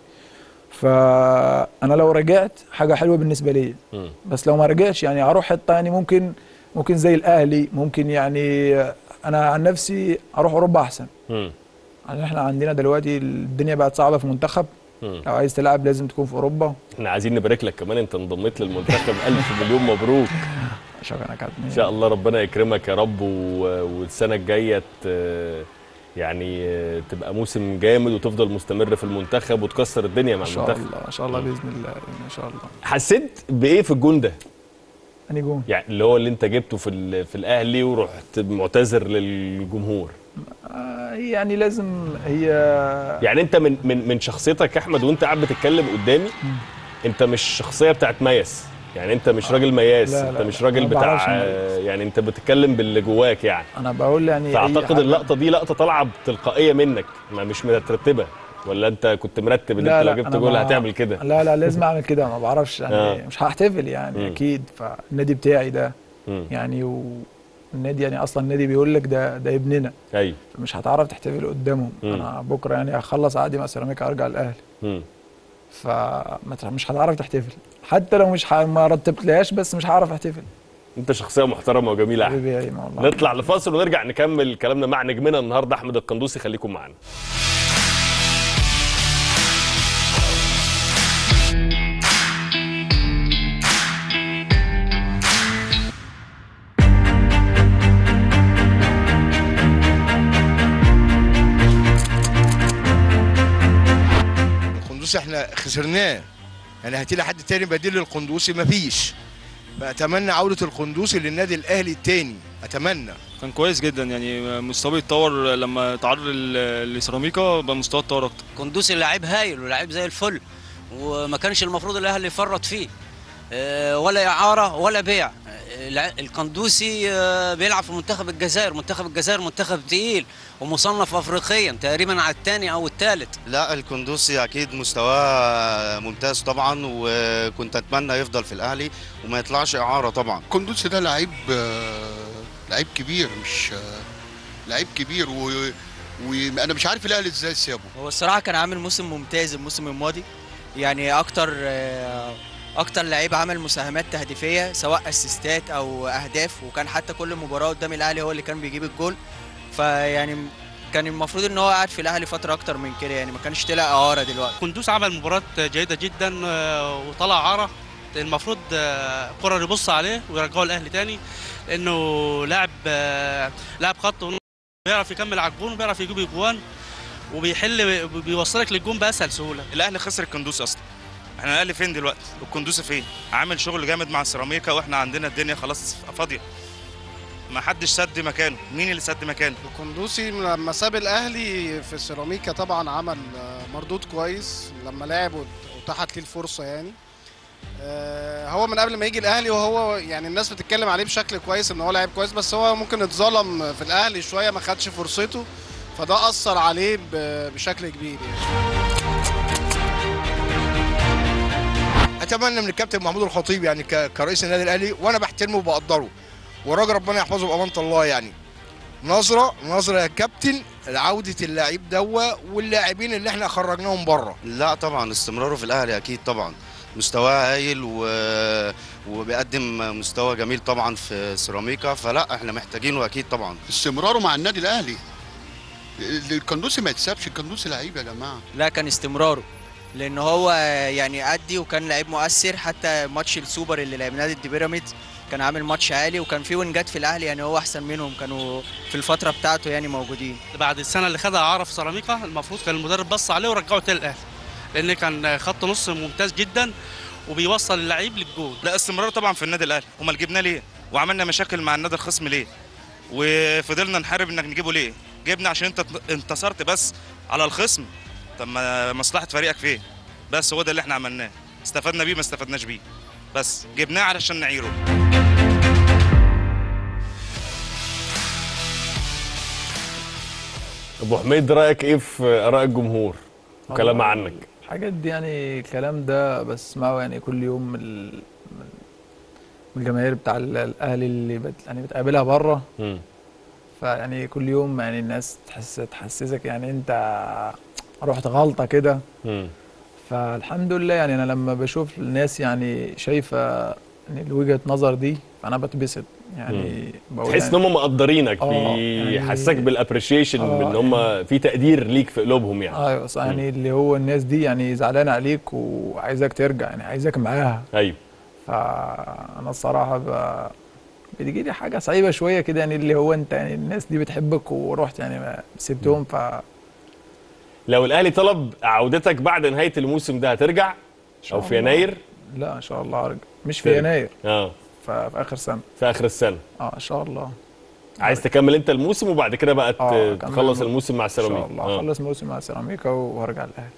Speaker 2: فانا لو رجعت حاجه حلوه بالنسبه لي. بس لو ما رجعتش يعني اروح حته يعني ممكن زي الاهلي، ممكن يعني انا عن نفسي اروح اوروبا احسن. يعني احنا عندنا دلوقتي الدنيا بقت صعبه في المنتخب. لو عايز تلعب لازم تكون في اوروبا.
Speaker 1: احنا عايزين نبارك لك كمان، انت انضميت للمنتخب. الف مليون مبروك.
Speaker 2: شكرا يا كابتن.
Speaker 1: ان شاء الله ربنا يكرمك يا رب، والسنه الجايه يعني تبقى موسم جامد وتفضل مستمر في المنتخب وتكسر الدنيا مع المنتخب.
Speaker 2: ان شاء الله باذن الله ان شاء الله.
Speaker 1: حسيت بايه في الجون ده؟
Speaker 2: انهي جون؟
Speaker 1: يعني اللي هو اللي انت جبته في الاهلي ورحت معتذر للجمهور.
Speaker 2: يعني لازم هي
Speaker 1: يعني انت من شخصيتك يا احمد وانت قاعد بتتكلم قدامي، انت مش شخصيه بتاعت ميس، يعني انت مش راجل مياس.
Speaker 2: لا
Speaker 1: انت
Speaker 2: لا
Speaker 1: مش
Speaker 2: لا،
Speaker 1: راجل
Speaker 2: ما
Speaker 1: بتاع
Speaker 2: بعرفش
Speaker 1: يعني انت بتتكلم باللي جواك يعني.
Speaker 2: انا بقول يعني
Speaker 1: فاعتقد اللقطه دي لقطه طالعه تلقائيه منك، ما مش مترتبه، ولا انت كنت مرتب ان انت
Speaker 2: لا
Speaker 1: لو
Speaker 2: لا
Speaker 1: جبت
Speaker 2: انا
Speaker 1: جول
Speaker 2: ما
Speaker 1: هتعمل كده؟
Speaker 2: لا لا لازم اعمل كده، ما بعرفش يعني مش هحتفل يعني اكيد. فالنادي بتاعي ده يعني والنادي يعني اصلا النادي بيقول لك ده ابننا.
Speaker 1: ايوه.
Speaker 2: فمش هتعرف تحتفل قدامهم. انا بكره يعني هخلص عادي مع سيراميكا ارجع الاهلي. فمش هتعرف تحتفل حتى لو مش ما رتبتلهاش، بس مش هعرف احتفل.
Speaker 1: انت شخصيه محترمه وجميله يا احمد.
Speaker 2: حبيبي يا ايمن والله.
Speaker 1: نطلع لفاصل ونرجع نكمل كلامنا مع نجمنا النهارده احمد القندوسي، خليكم معانا.
Speaker 3: القندوسي احنا خسرناه، يعني هاتي لي حد تاني بديل للقندوسي مفيش. بتمنى عودة القندوسي للنادي الاهلي التاني، اتمنى.
Speaker 4: كان كويس جدا يعني، مستواه اتطور لما تعرض لسيراميكا، بقى مستواه اتطور اكتر.
Speaker 5: قندوسي لاعب هايل ولاعب زي الفل، وما كانش المفروض الاهلي يفرط فيه ولا اعاره ولا بيع. القندوسي بيلعب في منتخب الجزائر، منتخب تقيل ومصنف افريقيا تقريبا على الثاني او الثالث.
Speaker 6: لا القندوسي اكيد مستواه ممتاز طبعا، وكنت اتمنى يفضل في الاهلي وما يطلعش اعاره طبعا.
Speaker 7: القندوسي ده لعيب كبير، مش لعيب كبير، وانا مش عارف الاهلي ازاي سابه.
Speaker 8: هو الصراحه كان عامل موسم ممتاز الموسم الماضي، يعني اكتر لعيب عمل مساهمات تهديفيه سواء اسيستات او اهداف، وكان حتى كل مباراه قدام الاهلي هو اللي كان بيجيب الجول. فيعني كان المفروض ان هو قاعد في الاهلي فتره اكتر من كده، يعني ما كانش طلع اعاره دلوقتي.
Speaker 9: قندوس عمل مباراه جيده جدا وطلع اعاره، المفروض قرر يبص عليه ويرجعه الاهلي تاني، لانه لاعب خط بيعرف يكمل على الجون وبيعرف يجيب اجوان بيوصلك للجون باسهل سهوله.
Speaker 10: الاهلي خسر القندوسي اصلا، احنا الاهلي فين دلوقتي؟ القندوسي فين؟ عامل شغل جامد مع السيراميكا واحنا عندنا الدنيا خلاص فاضيه، ما حدش سد مكانه. مين اللي سد مكانه؟
Speaker 11: القندوسي لما ساب الاهلي في سيراميكا طبعا عمل مردود كويس لما لعب واتاحت ليه الفرصه يعني. هو من قبل ما يجي الاهلي وهو يعني الناس بتتكلم عليه بشكل كويس ان هو لاعب كويس، بس هو ممكن اتظلم في الاهلي شويه، ما خدش فرصته، فده اثر عليه بشكل كبير يعني.
Speaker 3: اتمنى من الكابتن محمود الخطيب يعني كرئيس النادي الاهلي، وانا بحترمه وبقدره، والراجل ربنا يحفظه بامانه الله يعني. نظره يا كابتن لعوده اللاعب دوا واللاعبين اللي احنا خرجناهم بره.
Speaker 6: لا طبعا استمراره في الاهلي اكيد طبعا، مستواه هايل وبيقدم مستوى جميل طبعا في سيراميكا، فلا احنا محتاجينه اكيد طبعا.
Speaker 7: استمراره مع النادي الاهلي، القندوسي ما يتسابش، القندوسي لعيب يا جماعه.
Speaker 8: لا كان استمراره، لان هو يعني أدي وكان لعيب مؤثر. حتى ماتش السوبر اللي لعبناه ضد بيراميدز كان عامل ماتش عالي، وكان في وينجات في الاهلي يعني هو احسن منهم كانوا في الفتره بتاعته يعني موجودين.
Speaker 9: بعد السنه اللي خدها اعاره في سيراميكا المفروض كان المدرب بص عليه ورجعه تاني الاهلي، لان كان خط نص ممتاز جدا وبيوصل اللعيب للجول.
Speaker 10: لا استمرار طبعا في النادي الاهلي، امال جبناه ليه؟ وعملنا مشاكل مع النادي الخصم ليه؟ وفضلنا نحارب انك نجيبه ليه؟ جبنا عشان انت انتصرت بس على الخصم. طب ما مصلحه فريقك فين؟ بس هو ده اللي احنا عملناه، استفدنا بيه ما استفدناش بيه، بس جبناه علشان نعيره.
Speaker 1: ابو حميد، رايك ايه في اراء الجمهور وكلام عنك؟
Speaker 2: الحاجات دي يعني الكلام ده بسمعه يعني كل يوم من الجماهير بتاع الاهلي اللي يعني بتقابلها بره. فيعني كل يوم يعني الناس تحسسك يعني انت رحت غلطه كده. فالحمد لله يعني انا لما بشوف الناس يعني شايفه ان وجهه نظر دي فانا بتبسط يعني.
Speaker 1: تحس ان هم مقدرينك، بيحسسك يعني بالابريشيشن، ان هم يعني في تقدير ليك في قلوبهم يعني.
Speaker 2: ايوه صح، يعني اللي هو الناس دي يعني زعلانه عليك وعايزاك ترجع، يعني عايزاك معاها.
Speaker 1: ايوه.
Speaker 2: فانا الصراحه بتجي لي حاجه صعيبه شويه كده، يعني اللي هو انت يعني الناس دي بتحبك ورحت يعني ما سبتهم.
Speaker 1: لو الاهلي طلب عودتك بعد نهايه الموسم ده هترجع او في يناير؟
Speaker 2: لا ان شاء الله ارجع، مش في يناير، في اخر سنه.
Speaker 1: في اخر السنه
Speaker 2: ان شاء الله.
Speaker 1: عايز تكمل انت الموسم وبعد كده بقى تخلص الموسم مع سيراميكا؟
Speaker 2: ان شاء الله اخلص الموسم مع سيراميكا وهرجع الاهلي.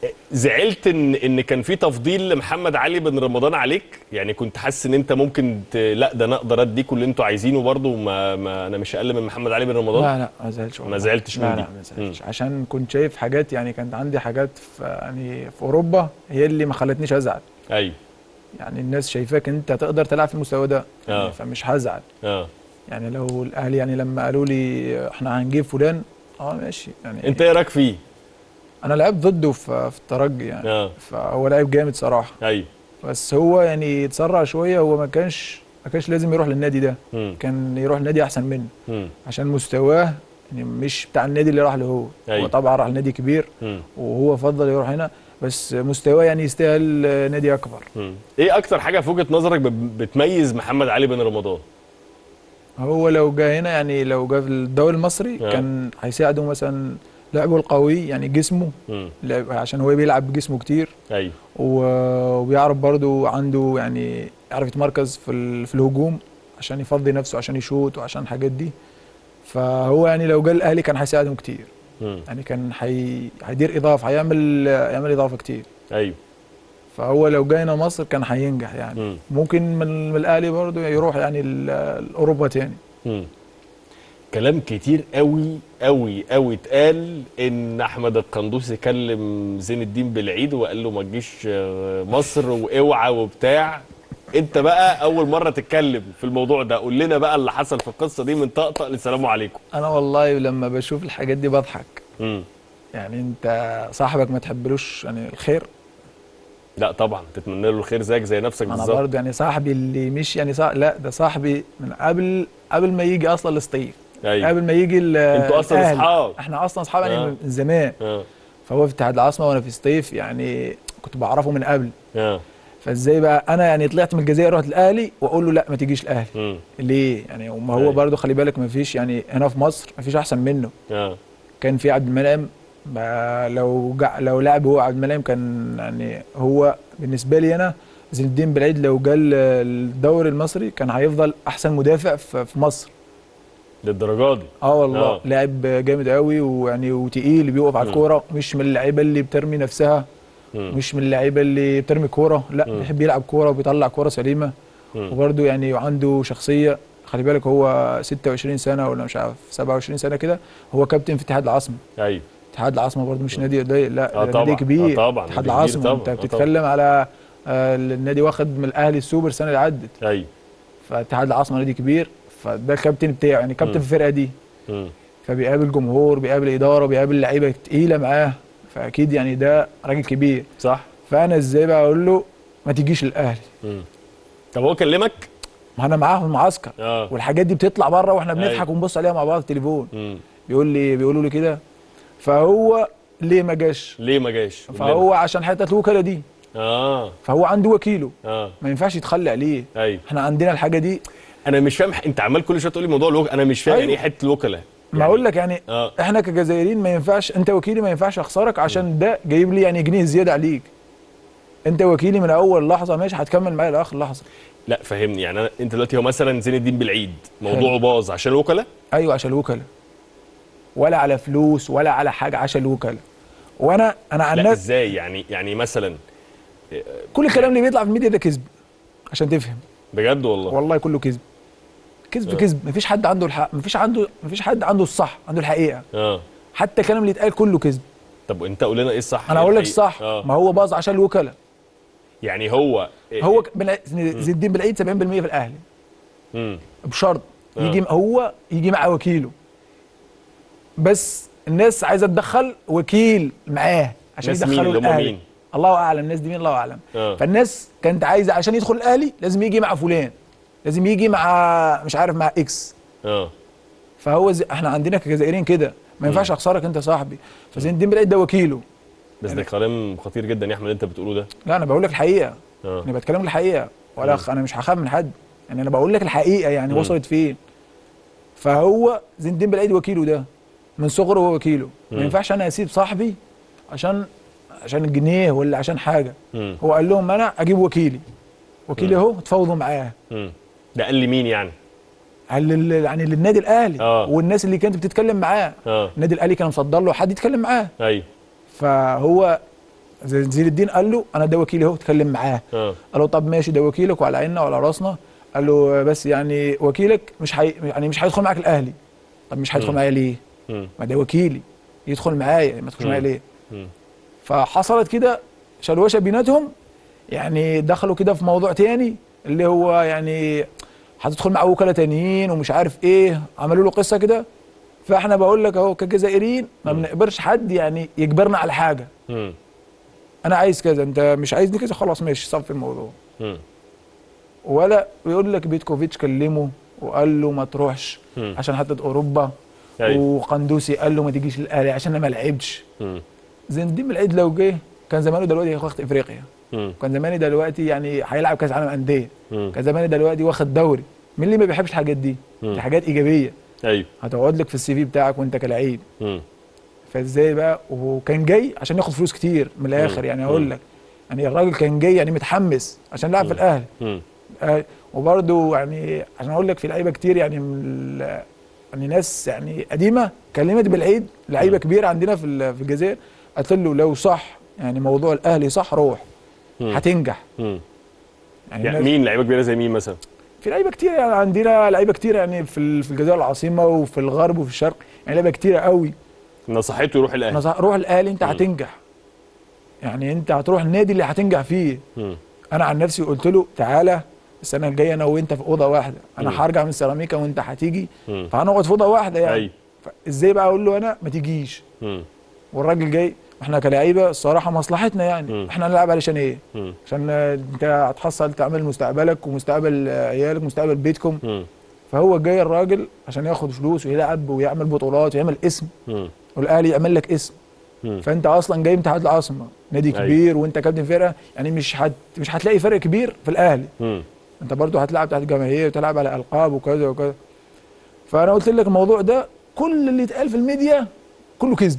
Speaker 1: زعلت ان كان في تفضيل لمحمد علي بن رمضان عليك؟ يعني كنت حاسس ان انت ممكن لا ده انا اقدر اديكوا اللي انتوا عايزينه برضه، ما انا مش اقل من محمد علي بن رمضان؟
Speaker 2: لا ما زعلتش والله.
Speaker 1: ما زعلتش من دي؟
Speaker 2: لا ما زعلتش، عشان كنت شايف حاجات، يعني كانت عندي حاجات في اوروبا هي اللي ما خلتنيش ازعل.
Speaker 1: ايوه،
Speaker 2: يعني الناس شايفاك انت تقدر تلعب في المستوى ده، يعني فمش هزعل. يعني لو الاهلي يعني لما قالوا لي احنا هنجيب فلان، ماشي. يعني
Speaker 1: انت ايه رايك فيه؟
Speaker 2: انا لعبت ضده في الترجي يعني. فهو لعيب جامد صراحه.
Speaker 1: ايوه،
Speaker 2: بس هو يعني اتسرع شويه، هو ما كانش لازم يروح للنادي ده. كان يروح لنادي احسن منه. عشان مستواه يعني مش بتاع النادي اللي راح له هو. هو طبعا راح لنادي كبير وهو فضل يروح هنا، بس مستواه يعني يستاهل نادي اكبر.
Speaker 1: ايه اكتر حاجه في وجهه نظرك بتميز محمد علي بن رمضان؟
Speaker 2: هو لو جه هنا، يعني لو جه في الدوري المصري كان هيساعده مثلا لعبه القوي، يعني جسمه عشان هو بيلعب بجسمه كتير.
Speaker 1: ايوه،
Speaker 2: وبيعرف برضو عنده، يعني يعرف يتمركز في الهجوم عشان يفضي نفسه، عشان يشوط وعشان الحاجات دي. فهو يعني لو جه الاهلي كان هيساعدهم كتير. يعني كان هيدير اضافه، هيعمل اضافه كتير.
Speaker 1: ايوه،
Speaker 2: فهو لو جاينا مصر كان هينجح يعني. ممكن من الاهلي برضو يروح يعني اوروبا تاني.
Speaker 1: كلام كتير قوي قوي قوي اتقال ان احمد القندوسي كلم زين الدين بالعيد وقال له ما تجيش مصر واوعى وبتاع. انت بقى اول مره تتكلم في الموضوع ده، قول لنا بقى اللي حصل في القصه دي من طقطق للسلام عليكم.
Speaker 2: انا والله لما بشوف الحاجات دي بضحك. يعني انت صاحبك ما تحبلوش يعني الخير؟
Speaker 1: لا طبعا تتمنى له الخير زيك زي نفسك بالظبط.
Speaker 2: انا برضه يعني صاحبي اللي مش يعني لا ده صاحبي من قبل ما يجي اصلا الاستيف.
Speaker 1: أيوة.
Speaker 2: قبل ما يجي
Speaker 1: انتوا اصلا اصحاب.
Speaker 2: احنا اصلا اصحاب يعني من زمان. فهو في اتحاد العاصمه وانا في ستيف، يعني كنت بعرفه من قبل. فازاي بقى انا يعني طلعت من الجزائر رحت الاهلي واقول له لا ما تجيش الاهلي؟ ليه؟ يعني وما هو برضه خلي بالك ما فيش يعني هنا في مصر ما فيش احسن منه. كان في عبد المنعم، لو لعب هو عبد المنعم كان يعني هو بالنسبه لي انا زين الدين بالعيد لو جه الدوري المصري كان هيفضل احسن مدافع في مصر
Speaker 1: للدرجه دي.
Speaker 2: والله لاعب جامد قوي ويعني وتقيل، بيقف على الكوره، مش من اللعيبه اللي بترمي نفسها، مش من اللعيبه اللي بترمي كوره، لا بيحب يلعب كوره وبيطلع كوره سليمه. وبرده يعني عنده شخصيه. خلي بالك هو 26 سنه ولا مش عارف 27 سنه كده، هو كابتن في اتحاد العاصمه.
Speaker 1: ايوه،
Speaker 2: اتحاد العاصمه برده مش نادي ضيق، لا نادي كبير.
Speaker 1: طبعا
Speaker 2: اتحاد العاصمه انت بتتكلم على النادي واخد من الاهلي السوبر السنه اللي عدت.
Speaker 1: ايوه،
Speaker 2: فاتحاد العاصمه نادي كبير، فده الكابتن بتاعه يعني كابتن في الفرقه دي. فبيقابل جمهور، بيقابل اداره، بيقابل لعيبه تقيله معاه، فاكيد يعني ده راجل كبير.
Speaker 1: صح.
Speaker 2: فانا ازاي بقى اقول له ما تجيش الاهلي؟
Speaker 1: طب هو كلمك؟
Speaker 2: ما انا معاه في المعسكر والحاجات دي بتطلع بره واحنا بنضحك ونبص عليها مع بعض في التليفون. بيقولوا لي كده. فهو ليه ما جاش؟ فهو عشان حته الوكاله دي. فهو عنده وكيله. ما ينفعش يتخلى عليه. احنا عندنا الحاجه دي.
Speaker 1: انا مش فاهم، انت عمال كل شويه تقول لي موضوع الوكاله، انا مش فاهم يعني ايه حته الوكاله.
Speaker 2: ما اقول لك يعني احنا كجزائريين ما ينفعش، انت وكيلي ما ينفعش اخسرك عشان ده جايب لي يعني جنيه زياده عليك. انت وكيلي من اول لحظه، ماشي هتكمل معايا لاخر لحظه.
Speaker 1: لا فهمني، يعني انت دلوقتي هو مثلا زين الدين بالعيد موضوعه باظ عشان الوكلاء؟
Speaker 2: ايوه عشان الوكلاء، ولا على فلوس ولا على حاجه، عشان الوكلاء. وانا عن
Speaker 1: لا ازاي يعني مثلا
Speaker 2: كل الكلام اللي بيطلع في الميديا ده كذب عشان تفهم.
Speaker 1: بجد والله
Speaker 2: كله كذب كذب. مفيش حد عنده الحق، مفيش حد عنده الصح، عنده الحقيقه. حتى الكلام اللي اتقال كله كذب.
Speaker 1: طب انت قول لنا ايه الصح؟
Speaker 2: انا اقول لك الصح. ما هو باظ عشان الوكلاء.
Speaker 1: يعني هو
Speaker 2: زين الدين بالعيد 70% في الاهلي. بشرط يجي مع وكيله. بس الناس عايزه تدخل وكيل معاه عشان يدخلوا الاهلي. الله اعلم الناس دي مين، الله اعلم. فالناس كانت عايزه عشان يدخل الاهلي لازم يجي مع فلان، لازم يجي مع مش عارف مع اكس. فهو احنا عندنا كجزائريين كده ما ينفعش اخسرك انت صاحبي. فزين الدين بالعيد ده وكيله.
Speaker 1: بس ده كلام خطير جدا يا احمد انت بتقوله ده.
Speaker 2: لا انا بقول لك الحقيقه. انا بتكلم الحقيقه، ولا انا مش هخاف من حد، يعني انا بقول لك الحقيقه يعني وصلت فين. فهو زين الدين بالعيد وكيله ده من صغره، هو وكيله. ما ينفعش انا اسيب صاحبي عشان الجنيه ولا عشان حاجه. هو قال لهم انا اجيب وكيلي اهو تفاوضوا معاه.
Speaker 1: ده قال لي مين يعني؟
Speaker 2: قال يعني للنادي الاهلي. والناس اللي كانت بتتكلم معاه. النادي الاهلي كان مصدر له حد يتكلم معاه.
Speaker 1: ايوه.
Speaker 2: فهو زين الدين قال له انا ده وكيلي اهو، اتكلم معاه. قال له طب ماشي ده وكيلك وعلى عيننا وعلى راسنا. قال له بس يعني وكيلك مش هيدخل معاك الاهلي. طب مش هيدخل معايا ليه؟ ما ده وكيلي، يدخل معايا، ما تدخلش معايا ليه؟ فحصلت كده شلوشه بيناتهم، يعني دخلوا كده في موضوع تاني اللي هو يعني هتدخل مع وكلاء تانيين ومش عارف ايه، عملوا له قصه كده. فاحنا بقول لك اهو كجزائريين ما بنقبرش حد يعني يجبرنا على حاجه. انا عايز كذا، انت مش عايزني كذا، خلاص ماشي صف الموضوع. ولا بيقول لك بيتكوفيتش كلمه وقال له ما تروحش عشان حتى اوروبا. وقندوسي قال له ما تجيش الاهلي عشان انا ما لعبش. زين الدين بالعيد لو جه كان زمانه دلوقتي واخد افريقيا، كان زماني دلوقتي يعني هيلعب كاس عالم انديه، كان زماني دلوقتي واخد دوري. مين اللي ما بيحبش الحاجات دي؟ دي حاجات ايجابيه. ايوه هتقعد لك في السي في بتاعك وانت كلاعب. فازاي بقى؟ وكان جاي عشان ياخد فلوس كتير من الاخر. يعني اقول لك يعني الراجل كان جاي يعني متحمس عشان يلعب في الاهلي. وبرده يعني عشان اقول لك في لعيبه كتير يعني يعني ناس يعني قديمه كلمت بالعيد، لعيبه كبيره عندنا في الجزائر، قالت له لو صح يعني موضوع الاهلي صح روح هتنجح.
Speaker 1: يعني مين لعيبه كبيره زي مين مثلا؟
Speaker 2: في لعيبه كتير يعني عندنا لعيبه كتير يعني في الجزائر العاصمه وفي الغرب وفي الشرق، يعني لعيبه كتيره قوي
Speaker 1: نصحته يروح الاهلي.
Speaker 2: روح الاهلي انت هتنجح، يعني انت هتروح النادي اللي هتنجح فيه. انا عن نفسي قلت له تعالى السنه الجايه انا وانت في اوضه واحده، انا هرجع من سيراميكا وانت هتيجي، فهنقعد في اوضه واحده يعني. ازاي بقى اقول له انا ما تجيش؟ والراجل جاي، احنا كلاعيبه الصراحه مصلحتنا يعني احنا نلعب علشان ايه؟ عشان انت هتحصل تعمل مستقبلك ومستقبل عيالك ومستقبل بيتكم. فهو جاي الراجل عشان ياخد فلوس ويلعب ويعمل بطولات ويعمل اسم، والاهلي يعمل لك اسم. فانت اصلا جاي من اتحاد العاصمه نادي كبير وانت كابتن فرقه، يعني مش هتلاقي فرق كبير في الاهلي. انت برضو هتلعب تحت جماهير وتلعب على القاب وكذا وكذا. فانا قلت لك الموضوع ده كل اللي اتقال في الميديا كله كذب.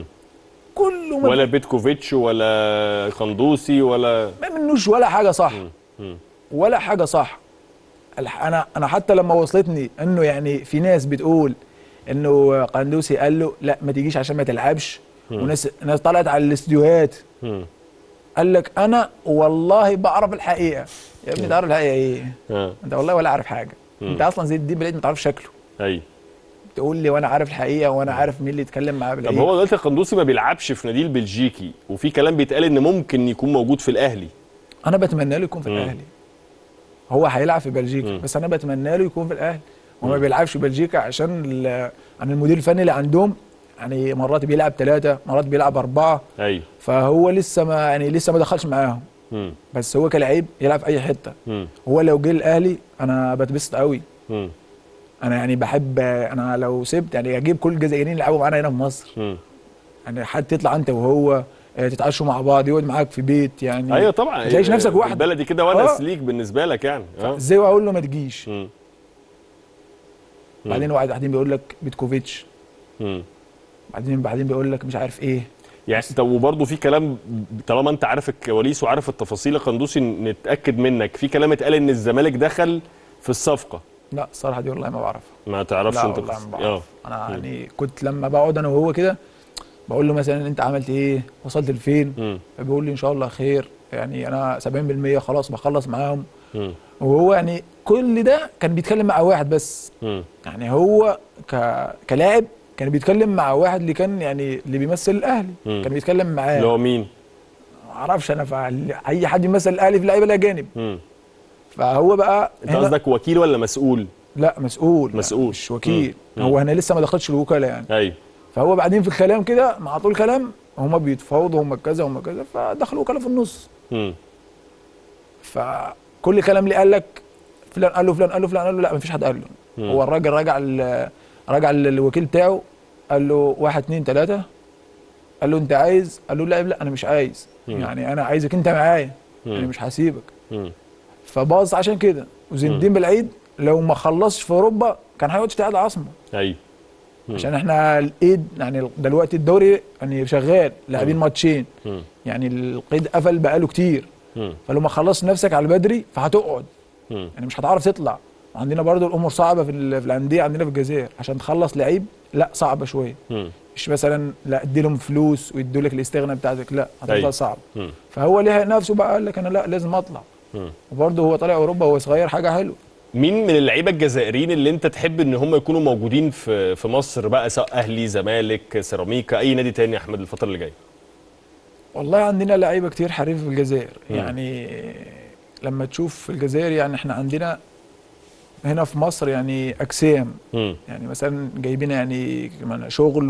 Speaker 2: كله
Speaker 1: ولا بيتكوفيتش ولا قندوسي ولا
Speaker 2: ما منوش ولا حاجه صح. ولا حاجه صح. انا حتى لما وصلتني انه يعني في ناس بتقول انه قندوسي قال له لا ما تجيش عشان ما تلعبش، وناس طلعت على الاستديوهات قال لك انا والله بعرف الحقيقه. يا ابني تعرف الحقيقه ايه؟ انت والله ولا عارف حاجه. انت اصلا زي الدين بالعيد ما تعرفش شكله. ايوه تقول لي وانا عارف الحقيقه وانا عارف مين اللي يتكلم معاه بالعيد.
Speaker 1: طب هو دلوقتي القندوسي ما بيلعبش في نادي البلجيكي، وفي كلام بيتقال ان ممكن يكون موجود في الاهلي.
Speaker 2: انا بتمنى له يكون في الاهلي. هو هيلعب في بلجيكا بس انا بتمنى له يكون في الاهلي. هو ما بيلعبش في بلجيكا عشان المدير الفني اللي عندهم يعني مرات بيلعب 3 مرات بيلعب 4. ايوه فهو لسه ما دخلش معاهم. بس هو كلاعب يلعب في اي حته. هو لو جه الاهلي انا بتبسط قوي. انا يعني بحب، انا لو سبت يعني اجيب كل الجزائريين يلعبوا معانا هنا في مصر. يعني حتى تطلع انت وهو تتعشوا مع بعض، يقعد معاك في بيت يعني.
Speaker 1: ايوه طبعا
Speaker 2: تعيش نفسك واحد
Speaker 1: بلدي كده ونس ليك بالنسبه لك يعني.
Speaker 2: ازاي اقول له ما تجيش؟ بعدين واحد بيقول لك بيتكوفيتش، بعدين بيقول لك مش عارف ايه
Speaker 1: يعني. طب وبرضه في كلام، طالما انت عارف الكواليس وعارف التفاصيل يا قندوسي، نتاكد منك في كلام اتقال ان الزمالك دخل في الصفقه.
Speaker 2: لا الصراحه دي والله ما بعرفها.
Speaker 1: ما تعرفش انت؟
Speaker 2: لا والله ما بعرف. انا يعني كنت لما بقعد انا وهو كده بقول له مثلا انت عملت ايه؟ وصلت لفين؟ فبيقول لي ان شاء الله خير، يعني انا 70% خلاص بخلص معاهم. وهو يعني كل ده كان بيتكلم مع واحد بس. يعني هو كلاعب كان بيتكلم مع واحد اللي كان يعني اللي بيمثل الاهلي. كان بيتكلم معاه.
Speaker 1: اللي هو مين؟
Speaker 2: ما اعرفش انا، اي حد يمثل الاهلي في اللعيبه الاجانب. فهو بقى
Speaker 1: انت قصدك وكيل ولا مسؤول؟
Speaker 2: لا مسؤول. مش وكيل. هو هنا لسه ما دخلش الوكاله يعني. ايوه فهو بعدين في الكلام كده مع طول الكلام هم بيتفاوضوا، هم كذا هم كذا، فدخلوا وكاله في النص. فكل كلام اللي قال لك فلان قال له فلان قال له فلان قال له، لا مفيش حد قال له. هو الراجل راجع للوكيل بتاعه قال له 1 2 3، قال له انت عايز؟ قال له لا انا مش عايز. يعني انا عايزك انت معايا، يعني مش هسيبك. فباظ عشان كده. وزين الدين بالعيد لو ما خلصش في اوروبا كان هيقعد في اتحاد العاصمه. ايوه عشان احنا الايد يعني دلوقتي الدوري يعني شغال، لاعبين ماتشين، يعني القيد قفل بقاله كتير. فلو ما خلصت نفسك على بدري فهتقعد، يعني مش هتعرف تطلع. عندنا برضو الامور صعبه في الانديه عندنا في الجزائر، عشان تخلص لعيب لا صعبه شويه. مش مثلا لا ادي لهم فلوس ويدوا لك الاستغنى بتاعتك، لا
Speaker 1: أيوة.
Speaker 2: هتفضل صعب. فهو لحق نفسه بقى قال لك انا لا لازم اطلع. وبرضه هو طالع اوروبا وهو صغير حاجه حلوه.
Speaker 1: مين من اللعيبه الجزائريين اللي انت تحب ان هم يكونوا موجودين في مصر بقى، سواء اهلي زمالك سيراميكا اي نادي تاني يا احمد الفتره اللي جايه؟
Speaker 2: والله عندنا لعيبه كتير حريفه في الجزائر. يعني لما تشوف في الجزائر يعني احنا عندنا هنا في مصر يعني اجسام. يعني مثلا جايبين يعني شغل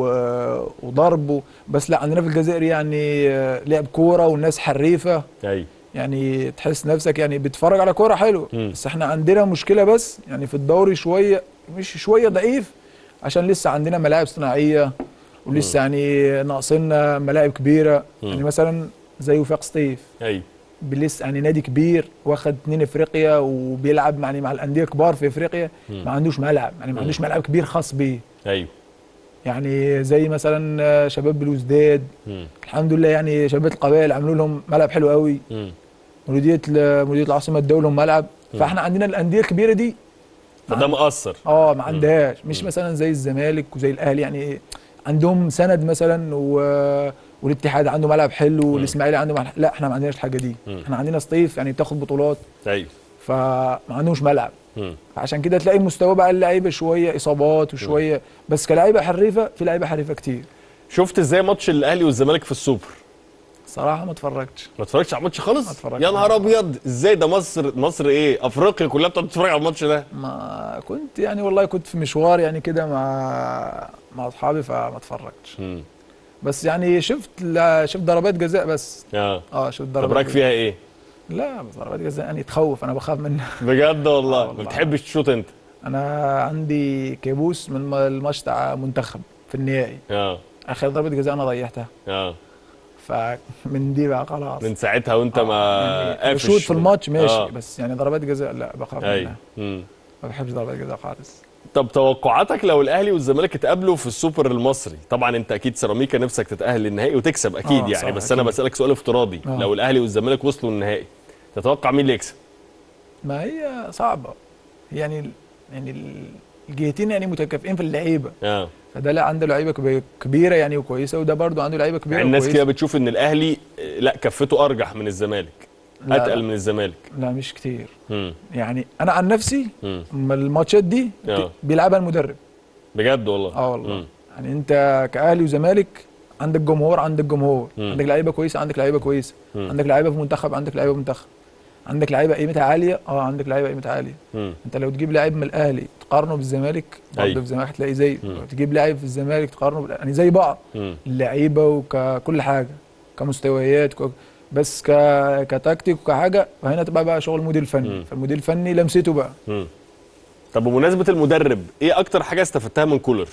Speaker 2: وضرب بس لا عندنا في الجزائر يعني لعب كوره والناس حريفه.
Speaker 1: ايوه
Speaker 2: يعني تحس نفسك يعني بتتفرج على كوره حلوه. بس احنا عندنا مشكله بس يعني في الدوري شويه مش شويه ضعيف عشان لسه عندنا ملاعب صناعيه ولسه يعني ناقصنا ملاعب كبيره. يعني مثلا زي وفاق سطيف.
Speaker 1: ايوه
Speaker 2: لسه يعني نادي كبير واخد 2 افريقيا وبيلعب يعني مع الانديه كبار في افريقيا. ما عندوش ملعب، يعني ما عندوش ملعب كبير خاص بيه.
Speaker 1: ايوه
Speaker 2: يعني زي مثلا شباب بلوزداد. الحمد لله يعني شباب القبائل عملوا لهم ملعب حلو قوي. مديريه العاصمه ادوا لهم ملعب. فاحنا عندنا الانديه الكبيره دي
Speaker 1: فده مؤثر.
Speaker 2: ما عندهاش. مش مثلا زي الزمالك وزي الاهلي يعني عندهم سند مثلا والاتحاد عنده ملعب حلو والاسماعيلي عنده ملعب. لا احنا ما عندناش الحاجه دي. احنا عندنا سطيف يعني بتاخد بطولات.
Speaker 1: ايوه
Speaker 2: فما عندهمش ملعب. فعشان كده تلاقي مستوى بقى اللعيبه شويه اصابات وشويه بس كلاعيبه حريفه في لعيبه حريفه كتير.
Speaker 1: شفت ازاي ماتش الاهلي والزمالك في السوبر؟
Speaker 2: صراحه ما اتفرجتش.
Speaker 1: ما اتفرجتش على الماتش خالص؟
Speaker 2: ما اتفرجتش.
Speaker 1: يا نهار ابيض، ازاي ده؟ مصر ايه؟ افريقيا كلها بتقعد تتفرج على الماتش ده؟
Speaker 2: ما كنت يعني والله كنت في مشوار يعني كده مع اصحابي فما اتفرجتش. بس يعني شفت ضربات جزاء بس. شفت ضربات.
Speaker 1: طب رايك فيها ايه؟
Speaker 2: لا ضربات جزاء يعني تخوف، انا بخاف منها.
Speaker 1: بجد والله؟ ما بتحبش تشوط انت؟
Speaker 2: انا عندي كابوس من الماتش بتاع منتخب في النهائي. اخر ضربه جزاء انا ضيعتها. فمن دي بقى خلاص.
Speaker 1: من ساعتها وانت ما
Speaker 2: قافش. شوط في الماتش ماشي. بس يعني ضربات جزاء لا بخاف منها. ما بحبش ضربات جزاء خالص.
Speaker 1: طب توقعاتك لو الاهلي والزمالك اتقابلوا في السوبر المصري؟ طبعا انت اكيد سيراميكا نفسك تتاهل للنهائي وتكسب اكيد يعني، بس أكيد. انا بسالك سؤال افتراضي. لو الاهلي والزمالك وصلوا النهائي تتوقع مين اللي يكسب؟
Speaker 2: ما هي صعبه يعني الجهتين يعني متكافئين في اللعيبه. فده لا عنده لعيبه كبيره يعني وكويسه، وده برده عنده لعيبه كبيره
Speaker 1: يعني الناس كده بتشوف ان الاهلي لا كفته ارجح من الزمالك، اتقل من الزمالك.
Speaker 2: لا مش كتير. يعني انا عن نفسي الماتشات دي بيلعبها المدرب.
Speaker 1: بجد والله؟
Speaker 2: والله. يعني انت كاهلي وزمالك عندك جمهور عندك لعيبه كويسه عندك لعيبه كويسه. عندك لعيبه في منتخب عندك لعيبه في منتخب. عندك لعيبه قيمتها عاليه عندك لعيبه قيمتها عاليه. انت لو تجيب لعيب من الاهلي تقارنه بالزمالك برضه في الزمالك هتلاقي زيه. تجيب لعيب في الزمالك تقارنه يعني زي بعض. اللعيبه وككل حاجه كمستويات بس كتكتيك وكحاجه. فهنا تبقى بقى شغل المدير الفني. فالمدير الفني لمسته بقى.
Speaker 1: طب بمناسبه المدرب ايه اكتر حاجه استفدتها من كولر؟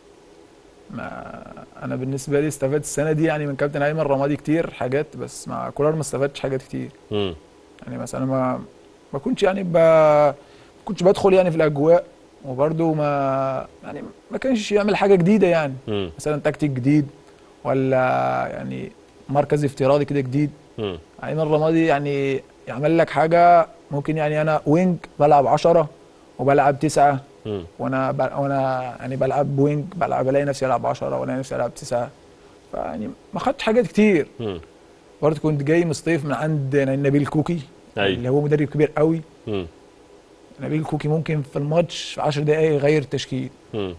Speaker 2: انا بالنسبه لي استفدت السنه دي يعني من كابتن ايمن رمادي كتير حاجات، بس مع كولر ما استفدتش حاجات كتير. يعني مثلا ما كنتش يعني كنتش بدخل يعني في الاجواء، وبرده ما كانش يعمل حاجه جديده يعني. مثلا تكتيك جديد ولا يعني مركز افتراضي كده جديد. ايمن رمادي يعني يعمل لك حاجه ممكن يعني انا وينج بلعب 10 وبلعب 9 وانا يعني بلعب وينج بلاقي نفسي العب 10 والاقي نفسي العب 9. فيعني ما خدتش حاجات كتير. برضه كنت جاي مصطيف من عند نبيل كوكي اللي هو مدرب كبير قوي. نبيل كوكي ممكن في الماتش في 10 دقايق يغير التشكيل.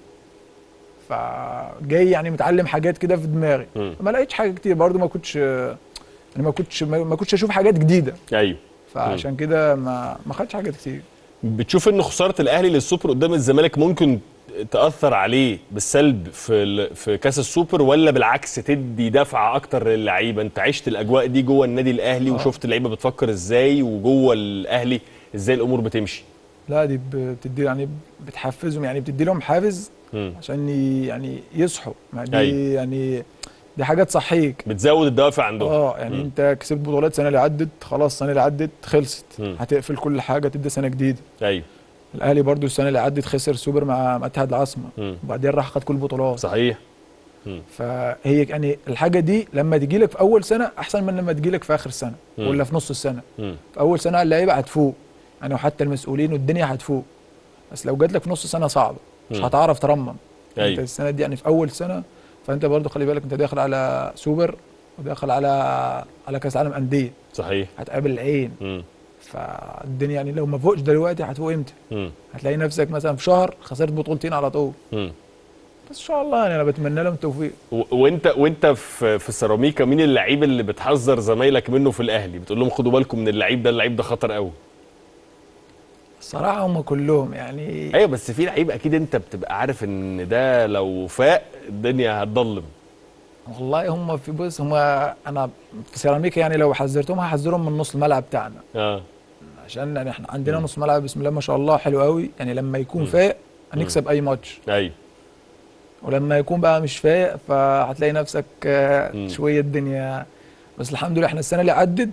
Speaker 2: فجاي يعني متعلم حاجات كده في دماغي. ما لقيتش حاجه كتير برضه. ما كنتش اشوف حاجات جديده. فعشان كده ما خدتش حاجات كتير.
Speaker 1: بتشوف ان خساره الاهلي للسوبر قدام الزمالك ممكن تاثر عليه بالسلب في كاس السوبر، ولا بالعكس تدي دفعه اكتر للعيبه؟ انت عشت الاجواء دي جوه النادي الاهلي وشفت اللعيبه بتفكر ازاي، وجوه الاهلي ازاي الامور بتمشي.
Speaker 2: لا دي بتدي يعني بتحفزهم، يعني بتدي لهم حافز عشان يعني يصحوا. دي يعني دي حاجه تصحيك،
Speaker 1: بتزود الدوافع عندهم.
Speaker 2: يعني انت كسبت بطولات السنه اللي عدت، خلاص السنه اللي عدت خلصت. هتقفل كل حاجه تبدا سنه جديده. الاهلي برضو السنه اللي عدت خسر سوبر مع اتحاد العاصمه، وبعدين راح خد كل البطولات.
Speaker 1: صحيح.
Speaker 2: فهي يعني الحاجه دي لما تجي لك في اول سنه احسن من لما تجي لك في اخر السنه ولا في نص السنه. في اول سنه اللعيبه هتفوق يعني، وحتى المسؤولين والدنيا هتفوق. بس لو جات لك في نص سنه صعبه، مش هتعرف ترمم.
Speaker 1: أيوة.
Speaker 2: انت السنه دي يعني في اول سنه، فانت برضو خلي بالك انت داخل على سوبر وداخل على كاس عالم انديه.
Speaker 1: صحيح.
Speaker 2: هتقابل العين. فالدنيا يعني لو ما فوقش دلوقتي هتفوق امتى؟ هتلاقي نفسك مثلا في شهر خسرت بطولتين على طول. بس ان شاء الله يعني انا بتمنى لهم التوفيق.
Speaker 1: وانت في سيراميكا مين اللعيب اللي بتحذر زمايلك منه في الاهلي؟ بتقول لهم خدوا بالكم من اللعيب ده خطر قوي.
Speaker 2: الصراحه هم كلهم يعني.
Speaker 1: ايوه بس في لعيب اكيد انت بتبقى عارف ان ده لو فاق الدنيا هتضلم.
Speaker 2: والله هم في بص انا في سيراميكا يعني لو حذرتهم هحذرهم من نص الملعب بتاعنا. عشان يعني احنا عندنا نص ملعب بسم الله ما شاء الله حلو قوي، يعني لما يكون فاق هنكسب اي ماتش.
Speaker 1: ايوه.
Speaker 2: ولما يكون بقى مش فايق فهتلاقي نفسك شويه الدنيا. بس الحمد لله احنا السنه اللي عدت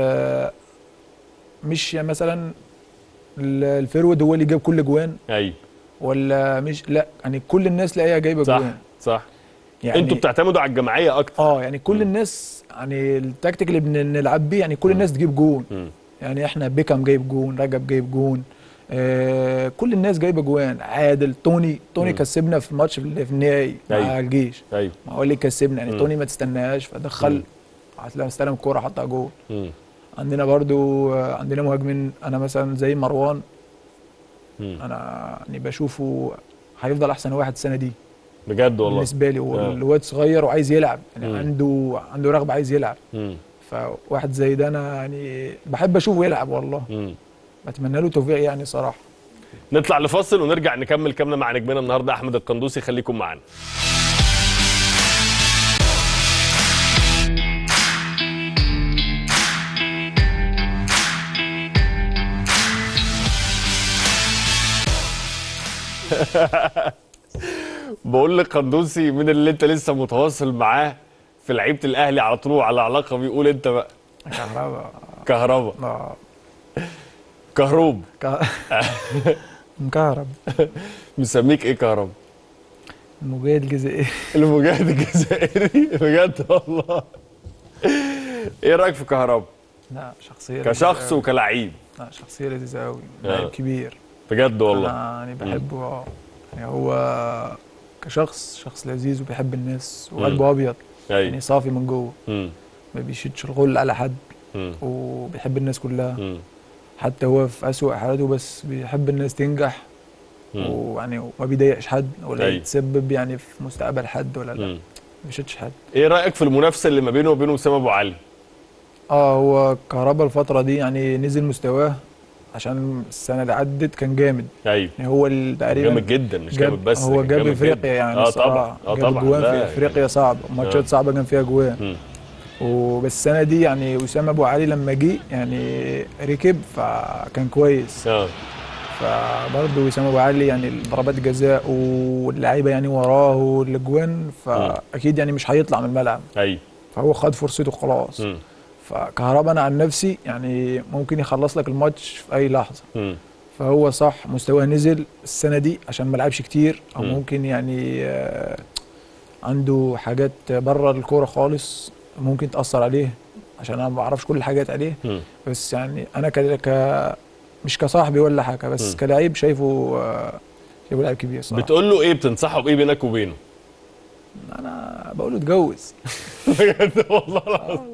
Speaker 2: مش مثلا الفيرود هو اللي جاب كل جوان.
Speaker 1: ايوه.
Speaker 2: ولا مش لا يعني كل الناس تلاقيها جايبه جوان.
Speaker 1: صح. يعني انتوا بتعتمدوا على الجماعيه اكتر.
Speaker 2: يعني كل الناس يعني التكتيك اللي بنلعب بيه يعني كل الناس تجيب جون. يعني احنا بيكام جايب جون، رجب جايب جون، كل الناس جايبه جوان. عادل، توني كسبنا في الماتش في النهائي مع الجيش.
Speaker 1: ايوه.
Speaker 2: ما هو اللي كسبنا يعني. توني ما تستناهاش فدخل، هتلاقي استلم الكوره حطها جول. عندنا برضو عندنا مهاجمين انا مثلا زي مروان. انا يعني بشوفه هيفضل احسن واحد السنه دي
Speaker 1: بجد والله
Speaker 2: بالنسبه لي. والواد صغير وعايز يلعب يعني عنده رغبه عايز يلعب. فواحد زي ده انا يعني بحب اشوفه يلعب والله. بتمنى له توفيق يعني صراحه.
Speaker 1: نطلع لفاصل ونرجع نكمل كلامنا مع نجمنا النهارده احمد القندوسي. خليكم معانا. بقول لك قندوسي من اللي انت لسه متواصل معاه في لعيبه الاهلي على طول على علاقه، بيقول انت بقى كهربا كهروب
Speaker 2: مكهرب.
Speaker 1: مسميك ايه كهربا؟
Speaker 2: المجاهد الجزائري.
Speaker 1: المجاهد الجزائري بجد والله. ايه رايك في كهربا؟
Speaker 2: لا شخصيه
Speaker 1: كشخص وكلاعب.
Speaker 2: لا شخصيه لذيذه قوي، لعيب كبير
Speaker 1: بجد والله.
Speaker 2: انا يعني بحبه. يعني هو كشخص لذيذ وبيحب الناس وقلبه ابيض. يعني صافي من جوه. ما بيشدش الغل على حد. وبيحب الناس كلها. حتى هو في اسوأ حالاته بس بيحب الناس تنجح. ويعني ما بيضايقش حد ولا يتسبب يعني في مستقبل حد ولا لا. ما بيشدش حد.
Speaker 1: ايه رايك في المنافسه اللي ما بينه وبين وسام ابو علي؟
Speaker 2: هو كهربا الفتره دي يعني نزل مستواه عشان السنه اللي عدت كان جامد.
Speaker 1: ايوه.
Speaker 2: يعني هو تقريبا
Speaker 1: جامد جدا، مش جامد بس
Speaker 2: هو جاب افريقيا يعني
Speaker 1: طبعا.
Speaker 2: جاب جوان في افريقيا صعبه، ماتشات صعبه كان فيها جوان. وبس السنه دي يعني وسام ابو علي لما جه يعني ركب فكان كويس. فبرضه وسام ابو علي يعني ضربات الجزاء واللعيبه يعني وراه والاجوان فاكيد يعني مش هيطلع من الملعب.
Speaker 1: ايوه.
Speaker 2: فهو خد فرصته خلاص. فكهربا انا عن نفسي يعني ممكن يخلص لك الماتش في اي لحظه. فهو صح مستواه نزل السنه دي عشان ما لعبش كتير او ممكن يعني عنده حاجات بره الكوره خالص ممكن تاثر عليه عشان انا ما بعرفش كل الحاجات عليه. بس يعني انا مش كصاحبي ولا حاجه بس كلاعب شايفه لاعب كبير صراحه.
Speaker 1: بتقول له ايه؟ بتنصحه بايه بينك وبينه؟
Speaker 2: انا بقول له اتجوز.
Speaker 1: بجد والله العظيم.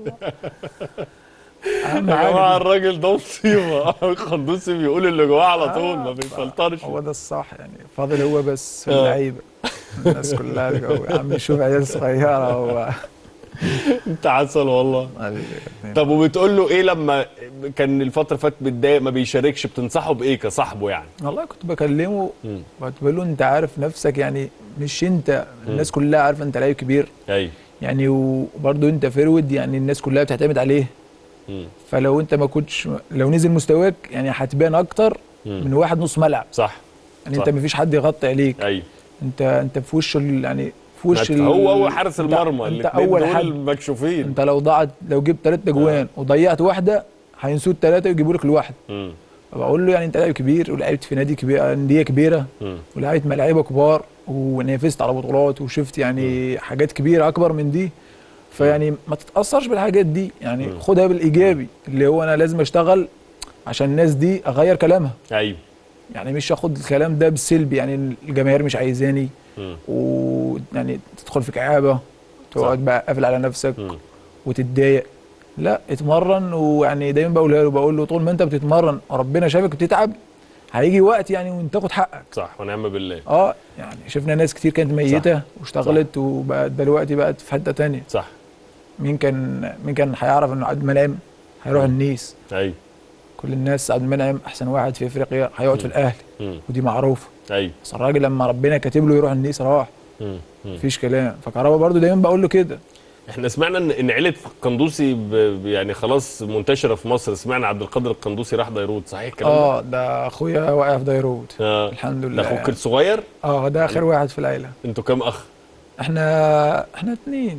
Speaker 1: يا جماعه الراجل ده مصيبه. القندوسي بيقول اللي جواه على طول ما بيفلترش.
Speaker 2: هو ده الصح يعني. فاضل هو بس اللعيبه. الناس كلها يا عم شوف عيال صغيره هو.
Speaker 1: انت عسل والله. طب وبتقول له ايه لما كان الفتره اللي فاتت متضايق ما بيشاركش؟ بتنصحه بايه كصاحبه يعني؟
Speaker 2: والله كنت بكلمه كنت بقول له انت عارف نفسك يعني مش انت الناس كلها عارفه انت لعيب كبير.
Speaker 1: ايوه.
Speaker 2: يعني وبرده انت فيرود يعني الناس كلها بتعتمد عليه. فلو انت ما كنتش لو نزل مستواك يعني هتبان اكتر من واحد نص ملعب.
Speaker 1: صح.
Speaker 2: يعني انت ما فيش حد يغطي عليك.
Speaker 1: ايوه.
Speaker 2: انت في وش يعني في وش
Speaker 1: هو حارس المرمى
Speaker 2: انت اول حد
Speaker 1: مكشوفين.
Speaker 2: انت لو جبت 3 اجوان وضيعت واحده هينسوا ال3 ويجيبوا لك الواحد. فبقول له يعني انت لاعب كبير ولعبت في نادي كبير انديه كبيره ولعبت مع لعيبه كبار ونافست على بطولات وشفت يعني حاجات كبيره اكبر من دي. فيعني ما تتاثرش بالحاجات دي يعني خدها بالايجابي اللي هو انا لازم اشتغل عشان الناس دي اغير كلامها.
Speaker 1: ايوه.
Speaker 2: يعني مش اخد الكلام ده بالسلبي يعني الجماهير مش عايزاني ويعني تدخل في كآبه، تقعد بقى قافل على نفسك وتتضايق. لا اتمرن، ويعني دايما بقول له طول ما انت بتتمرن ربنا شافك بتتعب هيجي وقت يعني وانت تاخد حقك.
Speaker 1: صح ونعم بالله.
Speaker 2: يعني شفنا ناس كتير كانت ميته واشتغلت وبقت دلوقتي بقت في حته ثانيه.
Speaker 1: صح.
Speaker 2: مين كان هيعرف انه عبد المنعم هيروح النيس؟
Speaker 1: ايوه.
Speaker 2: كل الناس عبد المنعم احسن واحد في افريقيا هيقعد في الاهلي، ودي معروفه.
Speaker 1: ايوه.
Speaker 2: بس الراجل لما ربنا كاتب له يروح النيس راح. مفيش كلام. فكهربا برضو دايما بقول له كده.
Speaker 1: احنا سمعنا ان عيله القندوسي يعني خلاص منتشره في مصر، سمعنا عبد القادر القندوسي راح ديروت، صحيح الكلام ده؟
Speaker 2: ده اخويا واقع في ديروت. الحمد لله.
Speaker 1: ده اخوك الصغير؟
Speaker 2: ده اخر واحد في العيله.
Speaker 1: انتوا كام اخ؟
Speaker 2: احنا 2.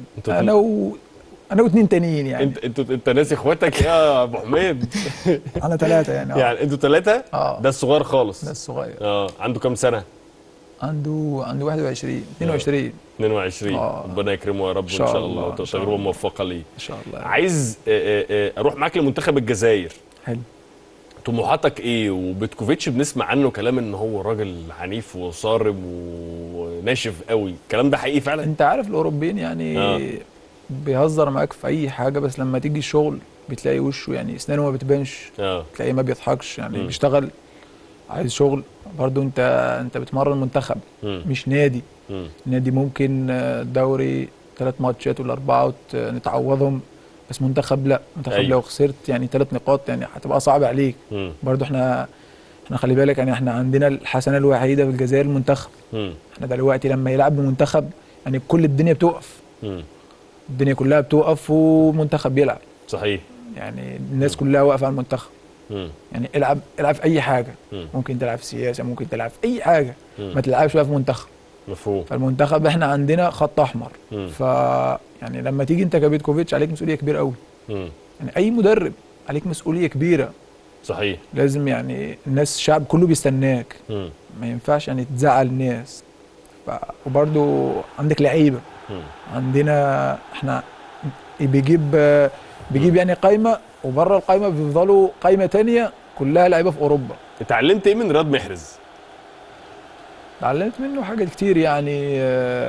Speaker 2: انا و2 تانيين يعني.
Speaker 1: انت ناسي اخواتك يا ابو حميد؟
Speaker 2: انا 3 يعني.
Speaker 1: يعني انتوا 3؟ ده الصغير خالص.
Speaker 2: ده الصغير.
Speaker 1: عنده كام سنه؟
Speaker 2: عنده 21 22.
Speaker 1: ربنا يكرمه يا رب ان شاء الله وتجربه موفقه ليه.
Speaker 2: ان شاء الله.
Speaker 1: عايز اروح معاك لمنتخب الجزائر.
Speaker 2: حلو.
Speaker 1: طموحاتك ايه؟ وبيتكوفيتش بنسمع عنه كلام ان هو راجل عنيف وصارم وناشف قوي، الكلام ده حقيقي فعلا؟
Speaker 2: انت عارف الاوروبيين يعني بيهزر معاك في اي حاجه، بس لما تيجي الشغل بتلاقي وشه يعني اسنانه ما بتبانش. تلاقيه ما بيضحكش يعني. بيشتغل عايز شغل. برضو انت بتمرن منتخب مش نادي. نادي ممكن دوري 3 ماتشات ولا 4 نتعوضهم، بس منتخب لا. منتخب لو خسرت يعني 3 نقاط يعني هتبقى صعب عليك. برضو احنا خلي بالك يعني احنا عندنا الحسنه الوحيده في الجزائر المنتخب. احنا دلوقتي لما يلعب بمنتخب يعني كل الدنيا بتوقف. الدنيا كلها بتوقف ومنتخب بيلعب.
Speaker 1: صحيح.
Speaker 2: يعني الناس كلها واقفه على المنتخب. يعني العب في اي حاجه. ممكن تلعب في سياسه، ممكن تلعب في اي حاجه. ما تلعبش بقى في منتخب.
Speaker 1: مفهوم.
Speaker 2: فالمنتخب احنا عندنا خط احمر. يعني لما تيجي انت كبيتكوفيتش عليك مسؤوليه كبيره قوي. يعني اي مدرب عليك مسؤوليه كبيره.
Speaker 1: صحيح.
Speaker 2: لازم يعني الشعب كله بيستناك. ما ينفعش يعني تزعل الناس. وبرده عندك لعيبه. عندنا احنا بيجيب يعني قايمه، وبره القايمه بيفضلوا قايمه ثانيه كلها لعيبه في اوروبا.
Speaker 1: اتعلمت ايه من رياض محرز؟
Speaker 2: اتعلمت منه حاجات كتير يعني.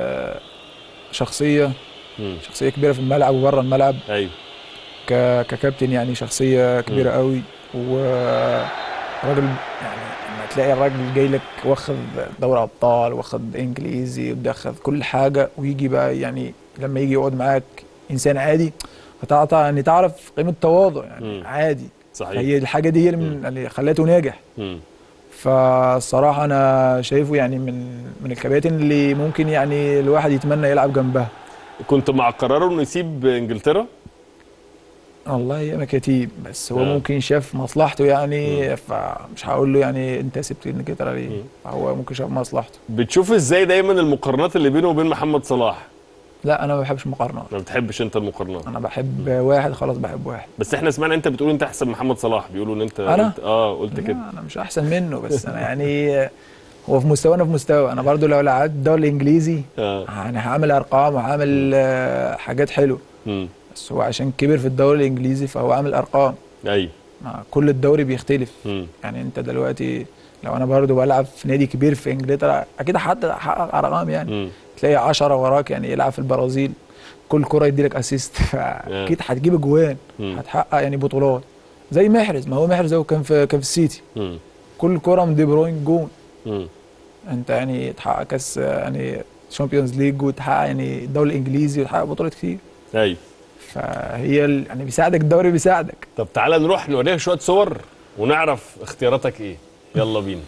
Speaker 2: شخصيه كبيره في الملعب وبره الملعب.
Speaker 1: ايوه.
Speaker 2: ككابتن يعني شخصيه كبيره قوي. وراجل يعني لما تلاقي الراجل جاي لك واخد دوري ابطال واخد انجليزي ودخل كل حاجه، ويجي بقى يعني لما يجي يقعد معاك انسان عادي يعني تعرف قيمه التواضع يعني. عادي.
Speaker 1: صحيح.
Speaker 2: هي الحاجه دي هي اللي خلته ناجح. فالصراحه انا شايفه يعني من الكباتن اللي ممكن يعني الواحد يتمنى يلعب جنبها.
Speaker 1: كنت مع قراره انه يسيب انجلترا؟
Speaker 2: والله هي مكاتيب، بس هو ممكن شاف مصلحته يعني. فمش هقول له يعني انت سبت انجلترا ليه؟ هو ممكن شاف مصلحته.
Speaker 1: بتشوف ازاي دايما المقارنات اللي بينه وبين محمد صلاح؟
Speaker 2: لا انا ما بحبش المقارنات.
Speaker 1: ما بتحبش انت المقارنات؟
Speaker 2: انا بحب واحد خلاص، بحب واحد.
Speaker 1: بس احنا سمعنا انت بتقول انت احسن من محمد صلاح، بيقولوا ان انت
Speaker 2: انا
Speaker 1: قلت كده.
Speaker 2: انا مش احسن منه، بس انا يعني هو في مستوى انا في مستوى. انا برضو لو لعبت الدوري الانجليزي يعني هعمل ارقام وهعمل حاجات حلوه. بس هو عشان كبر في الدوري الانجليزي فهو عامل ارقام.
Speaker 1: ايوه.
Speaker 2: كل الدوري بيختلف. يعني انت دلوقتي لو انا برضو بلعب في نادي كبير في انجلترا اكيد هحقق ارقام يعني. تلاقي 10 وراك يعني يلعب في البرازيل كل كره يديلك اسيست، فاكيد هتجيب اجوان. هتحقق يعني بطولات زي محرز. ما هو محرز هو كان في السيتي. كل كره من دي بروين جون. انت يعني تحقق كاس يعني شامبيونز ليج، وتحقق يعني الدوري الانجليزي، وتحقق بطولات كتير.
Speaker 1: ايوه.
Speaker 2: فهي يعني بيساعدك الدوري بيساعدك.
Speaker 1: طب تعالى نروح نوريها شويه صور ونعرف اختياراتك ايه. يلا بينا.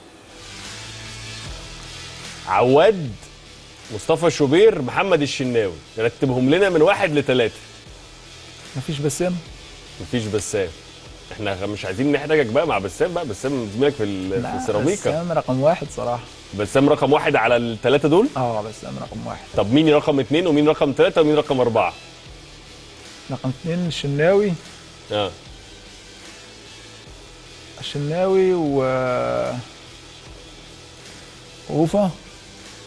Speaker 1: عواد، مصطفى شوبير، محمد الشناوي، رتبهم لنا من 1 ل3.
Speaker 2: مفيش بسام؟
Speaker 1: مفيش بسام. احنا مش عايزين نحتاجك بقى مع بسام بقى. بسام زميلك في السيراميكا.
Speaker 2: بسام رقم 1 صراحه.
Speaker 1: بسام رقم 1 على ال3 دول؟
Speaker 2: بسام رقم 1.
Speaker 1: طب مين رقم 2 ومين رقم 3 ومين رقم 4؟
Speaker 2: رقم 2 الشناوي. الشناوي وأوفا.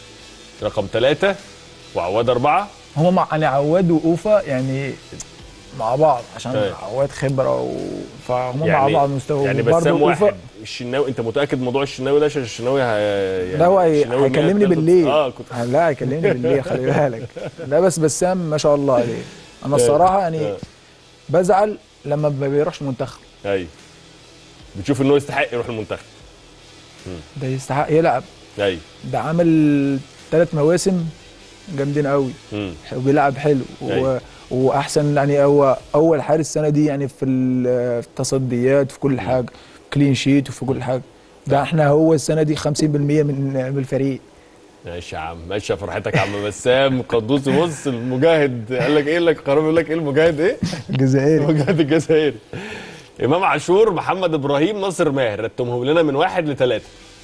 Speaker 1: رقم 3 وعواد 4.
Speaker 2: هما يعني عواد وأوفا يعني مع بعض عشان عواد خبره فهم يعني مع بعض مستوى.
Speaker 1: يعني بسام واحد الشناوي، انت متاكد موضوع الشناوي ده؟ عشان الشناوي
Speaker 2: يعني لا هو هيكلمني بالليل. لا هيكلمني بالليل خلي بالك. لا بس بسام ما شاء الله عليه. انا الصراحه يعني بزعل لما ما بيروحش المنتخب.
Speaker 1: ايوه بتشوف ان هو يستحق يروح المنتخب؟
Speaker 2: ده يستحق يلعب.
Speaker 1: ايوه ده
Speaker 2: عمل 3 مواسم جامدين قوي وبيلعب حلو واحسن يعني هو اول حارس السنه دي يعني في التصديات في كل حاجه، كلين شيت وفي كل حاجه. ده احنا هو السنه دي 50% من الفريق.
Speaker 1: ماشي يا عم، ماشي يا فرحتك يا عم بسام قدوسي. بص المجاهد قال لك ايه؟ لك قرار بيقول لك ايه المجاهد ايه؟
Speaker 2: الجزائري.
Speaker 1: المجاهد الجزائري. امام عاشور، محمد ابراهيم، ناصر ماهر، رتبهم لنا من 1 ل3.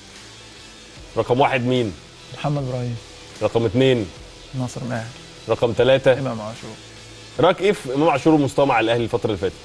Speaker 1: رقم 1 مين؟
Speaker 2: محمد ابراهيم.
Speaker 1: رقم 2
Speaker 2: ناصر ماهر.
Speaker 1: رقم 3
Speaker 2: امام عاشور.
Speaker 1: رايك ايه في امام عاشور ومستواه مع الاهلي الفتره اللي فاتت؟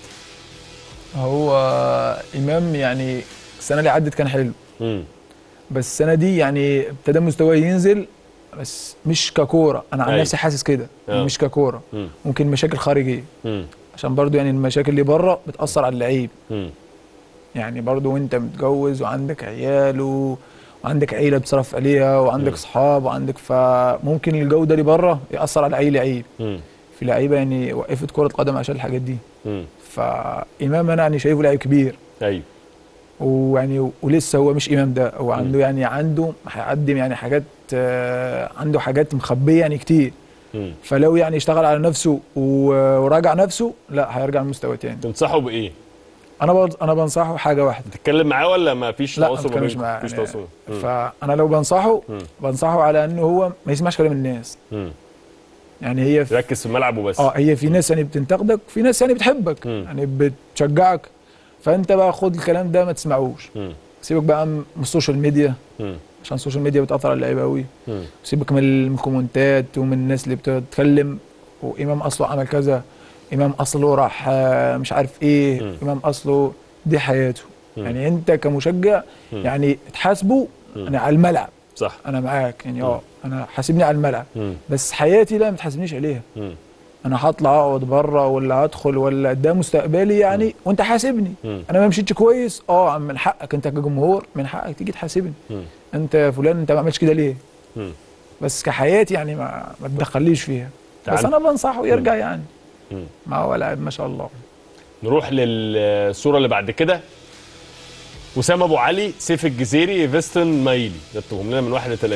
Speaker 2: هو امام يعني السنه اللي عدت كان حلو بس السنه دي يعني ابتدى مستواه ينزل، بس مش ككوره. انا عن نفسي حاسس كده مش ككوره. ممكن مشاكل خارجيه عشان برضو يعني المشاكل اللي بره بتاثر على اللعيب. يعني برضو وانت متجوز وعندك عيال وعندك عيله بتصرف عليها وعندك اصحاب وعندك، فممكن الجوده اللي بره ياثر على اي لعيب. في لعيبه يعني وقفت كره قدم عشان الحاجات دي. فامام انا يعني شايفه لعيب كبير.
Speaker 1: ايوه
Speaker 2: ويعني ولسه هو مش امام ده، هو عنده يعني عنده هيقدم يعني حاجات، عنده حاجات مخبيه يعني كتير. فلو يعني اشتغل على نفسه وراجع نفسه لا هيرجع لمستوى تاني.
Speaker 1: تنصحه بايه؟
Speaker 2: انا بنصحه حاجه واحده.
Speaker 1: تتكلم معاه ولا ما فيش تواصل؟
Speaker 2: لا مش معاه. فانا لو بنصحه على انه هو ما يسمعش كلام الناس. يعني هي
Speaker 1: ركز في الملعب وبس.
Speaker 2: هي في ناس يعني بتنتقدك، في ناس يعني بتحبك يعني بتشجعك، فانت بقى خد الكلام ده ما تسمعوش. سيبك بقى من السوشيال ميديا عشان السوشيال ميديا بتاثر على اللعيبه قوي. سيبك من الكومنتات ومن الناس اللي بتتكلم وامام اصله عمل كذا، امام اصله راح مش عارف ايه، امام اصله دي حياته. يعني انت كمشجع يعني تحاسبه يعني على الملعب.
Speaker 1: صح
Speaker 2: انا معاك يعني انا حاسبني على الملعب بس حياتي لا ما تحاسبنيش عليها. انا هطلع اقعد بره ولا هدخل ولا ده مستقبلي يعني وانت حاسبني. انا ما مشيتش كويس من حقك انت كجمهور، من حقك تيجي تحاسبني. انت يا فلان انت ما عملتش كده ليه؟ بس كحياتي يعني ما تدخليش فيها. بس انا بنصحه يرجع يعني. ما هو لاعب ما شاء الله.
Speaker 1: نروح للصوره اللي بعد كده. وسام ابو علي، سيف الجزيري، فيستون مايلي، رتبهم لنا من 1 ل3.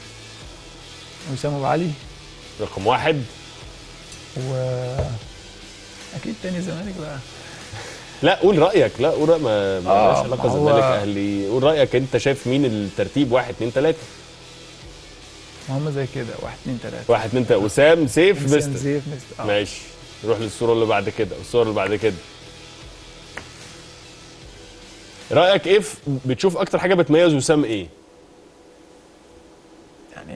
Speaker 2: وسام ابو علي
Speaker 1: رقم 1
Speaker 2: اكيد تاني الزمالك بقى.
Speaker 1: لا قول رايك. لا قول رأيك. ما لهاش علاقه الزمالك اهلي. قول رايك انت شايف مين الترتيب 1 2 3؟
Speaker 2: هم زي كده 1 2 3
Speaker 1: 1 2 3. وسام، سيف، فيستون.
Speaker 2: سيف
Speaker 1: ماشي. نروح للصوره اللي بعد كده. الصوره اللي بعد كده رايك ايه بتشوف اكتر حاجه بتميز وسام ايه؟
Speaker 2: يعني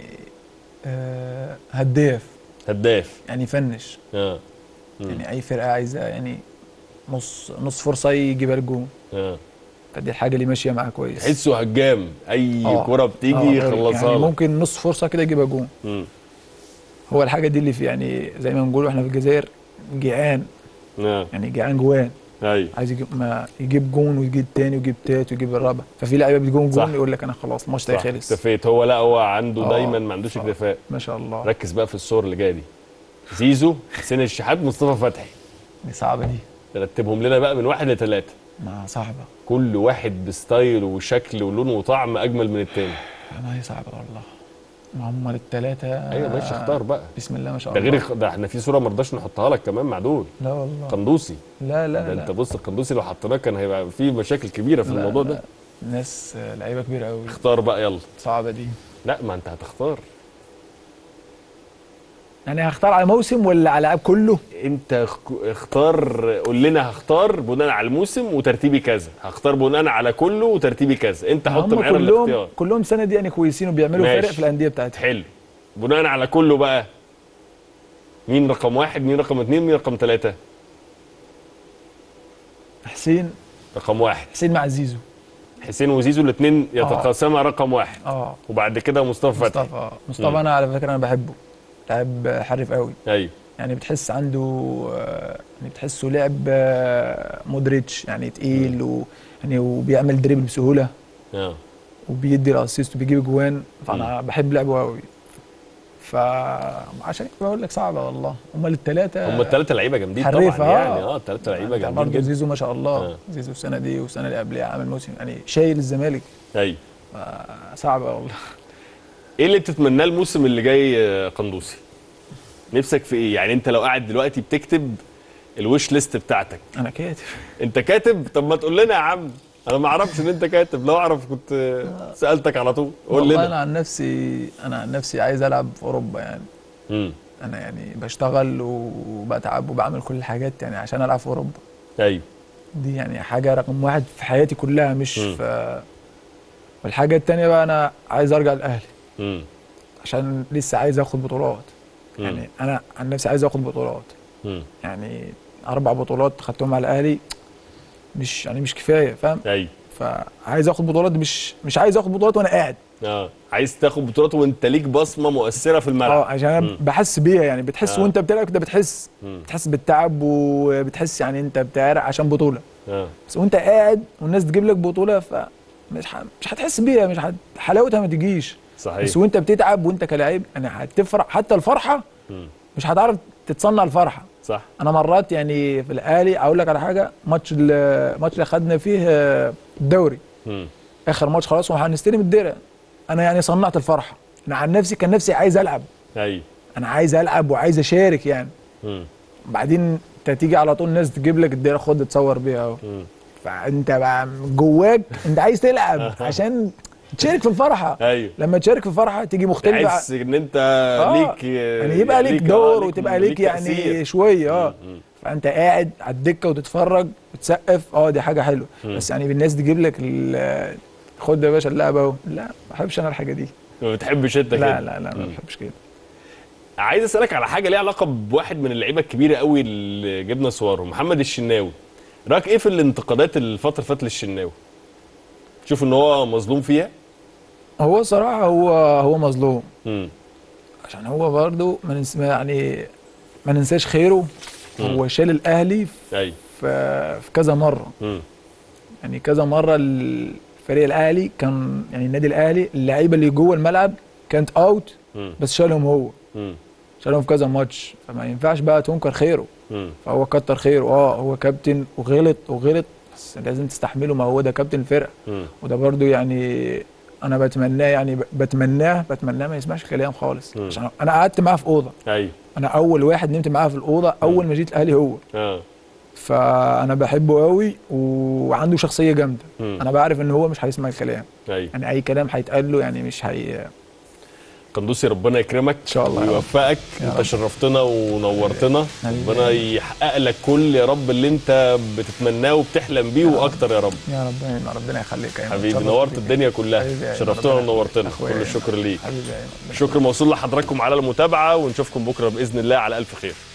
Speaker 2: هداف يعني يفنش. يعني اي فرقه عايزه يعني نص فرصه يجيبها الجون. فدي الحاجه اللي ماشيه معاه كويس.
Speaker 1: تحسه هجام، اي كره بتيجي يخلصها
Speaker 2: يعني ممكن نص فرصه كده يجيبها جون. هو الحاجه دي اللي في يعني زي ما بنقول احنا في الجزائر جيعان. يعني جيعان جوان.
Speaker 1: ايوه
Speaker 2: عايز يجيب جون ويجيب تاني ويجيب تالت ويجيب الرابع. ففي لعيبه بتجون جون يقول لك انا خلاص الماتش ده خلص
Speaker 1: اكتفيت. هو لا هو عنده دايما ما عندوش اكتفاء.
Speaker 2: ما شاء الله.
Speaker 1: ركز بقى في الصور اللي جايه دي. زيزو، حسين الشحات، مصطفى فتحي.
Speaker 2: دي صعبه دي.
Speaker 1: رتبهم لنا بقى من 1 ل3.
Speaker 2: ما صعبه.
Speaker 1: كل واحد بستايل وشكل ولون وطعم اجمل من التاني.
Speaker 2: ما هي صعبه والله. هم ال3.
Speaker 1: ايوه ماشي اختار بقى.
Speaker 2: بسم الله ما شاء الله.
Speaker 1: ده غير ده احنا في صوره ما رضاش نحطها لك كمان مع دول.
Speaker 2: لا والله.
Speaker 1: قندوسي.
Speaker 2: لا
Speaker 1: ده انت بص القندوسي لو حطيناه كان هيبقى في مشاكل كبيره في الموضوع ده.
Speaker 2: ناس لعيبه كبيره قوي.
Speaker 1: اختار بقى يلا.
Speaker 2: صعبه دي.
Speaker 1: لا ما انت هتختار.
Speaker 2: يعني هختار على موسم ولا على لعب كله؟
Speaker 1: انت اختار. قول لنا هختار بناء على الموسم وترتيبي كذا، هختار بناء على كله وترتيبي كذا. انت حط معايير الاختيار.
Speaker 2: كلهم السنه دي يعني كويسين وبيعملوا فرق في الانديه بتاعتهم.
Speaker 1: حلو. بناء على كله بقى مين رقم 1، مين رقم 2، مين رقم 3؟
Speaker 2: حسين
Speaker 1: رقم 1.
Speaker 2: حسين مع زيزو.
Speaker 1: حسين وزيزو الاثنين يتقاسما رقم 1. وبعد كده مصطفى فتحي.
Speaker 2: مصطفى انا على فكره انا بحبه. لاعب حريف قوي.
Speaker 1: ايوه.
Speaker 2: يعني بتحس عنده يعني بتحسه لعب مودريتش، يعني تقيل يعني وبيعمل دريبل بسهوله وبيدي الاسيست وبيجيب اجوان، فانا بحب لعبه قوي. فعشان بقول لك صعبه والله. هم الثلاثه
Speaker 1: لعيبه جامدين طبعا يعني. الثلاثه لعيبه جامدين
Speaker 2: برضه. زيزو ما شاء الله زيزو السنه دي والسنه اللي قبلها عامل موسم يعني شايل الزمالك.
Speaker 1: ايوه
Speaker 2: صعبه والله.
Speaker 1: ايه اللي بتتمناه الموسم اللي جاي قندوسي؟ نفسك في ايه؟ يعني انت لو قاعد دلوقتي بتكتب الويش ليست بتاعتك.
Speaker 2: انا كاتب.
Speaker 1: انت كاتب؟ طب ما تقول لنا يا عم، انا ما اعرفش ان انت كاتب، لو اعرف كنت سالتك على طول. قول لنا.
Speaker 2: انا عن نفسي عايز العب في اوروبا يعني. انا يعني بشتغل وبتعب وبعمل كل الحاجات يعني عشان العب في اوروبا.
Speaker 1: ايوه
Speaker 2: دي يعني حاجه رقم واحد في حياتي كلها، مش في. والحاجه الثانيه بقى انا عايز ارجع الاهلي عشان لسه عايز اخد بطولات. يعني انا عن نفسي عايز اخد بطولات. يعني 4 بطولات خدتهم على الاهلي مش كفايه، فاهم؟
Speaker 1: ايوه.
Speaker 2: فعايز اخد بطولات، مش عايز اخد بطولات وانا قاعد.
Speaker 1: عايز تاخد بطولات وانت ليك بصمه مؤثره في الملعب.
Speaker 2: عشان انا بحس بيها يعني. بتحس وانت بتلعب كده، بتحس بالتعب وبتحس يعني انت بتعرق عشان بطوله. بس وانت قاعد والناس تجيب لك بطوله مش هتحس بيها، مش حلاوتها ما تجيش.
Speaker 1: صحيح.
Speaker 2: بس وانت بتتعب وانت كلاعب يعني هتفرح، حتى الفرحه مش هتعرف تتصنع الفرحه.
Speaker 1: صح.
Speaker 2: انا مرات يعني في الاهلي اقول لك على حاجه، ماتش اللي خدنا فيه الدوري، اخر ماتش خلاص وهنستلم الدرع، انا يعني صنعت الفرحه. انا عن نفسي كان نفسي عايز العب.
Speaker 1: ايوه
Speaker 2: انا عايز العب وعايز اشارك يعني. بعدين انت تيجي على طول الناس تجيب لك الدرع، خد تصور بيها اهو. فانت بقى جواك انت عايز تلعب عشان تشارك في الفرحه.
Speaker 1: ايوه.
Speaker 2: لما تشارك في الفرحه تيجي مختلف،
Speaker 1: تحس ان انت ليك
Speaker 2: يعني يبقى ليك دور وتبقى ليك يعني شويه فانت قاعد على الدكه وتتفرج وتسقف، دي حاجه حلوه. بس يعني بالناس تجيب لك خد يا باشا اللعبه اهو، لا ما بحبش انا الحاجه دي.
Speaker 1: ما بتحبش انت كده؟
Speaker 2: لا ما بحبش كده.
Speaker 1: عايز اسالك على حاجه ليها علاقه بواحد من اللعيبه الكبيره قوي اللي جبنا صوره، محمد الشناوي. رايك ايه في الانتقادات الفتره اللي فاتت للشناوي؟ تشوف ان هو مظلوم فيها؟
Speaker 2: هو صراحه هو مظلوم. عشان هو برضه ما ننساش خيره. هو شال الاهلي في كذا مره. يعني كذا مره الفريق الاهلي كان يعني النادي الاهلي اللعيبه اللي جوه الملعب كانت اوت، بس شالهم هو. شالهم في كذا ماتش، فما ينفعش بقى تنكر خيره. فهو كتر خيره. هو كابتن وغلط بس لازم تستحمله، ما هو ده كابتن الفرقه. وده برضو يعني انا بتمناه، يعني بتمناه ما يسمعش كلام خالص. عشان انا قعدت معاه في اوضه.
Speaker 1: ايوه.
Speaker 2: انا اول واحد نمت معاه في الاوضه اول ما جيت الاهلي هو. فانا بحبه قوي وعنده شخصيه جامده. انا بعرف ان هو مش هيسمع الكلام. يعني اي كلام هيتقال له يعني مش
Speaker 1: قندوسي ربنا يكرمك
Speaker 2: ان شاء الله
Speaker 1: ويوفقك. انت شرفتنا ونورتنا. ربنا يحقق لك كل يا رب اللي انت بتتمناه وبتحلم بيه واكتر يا رب.
Speaker 2: يا ربنا يخليك يا
Speaker 1: حبيبي. نورت الدنيا كلها، شرفتنا ونورتنا. كل الشكر ليك. الشكر موصول لحضراتكم على المتابعه، ونشوفكم بكره باذن الله على الف خير.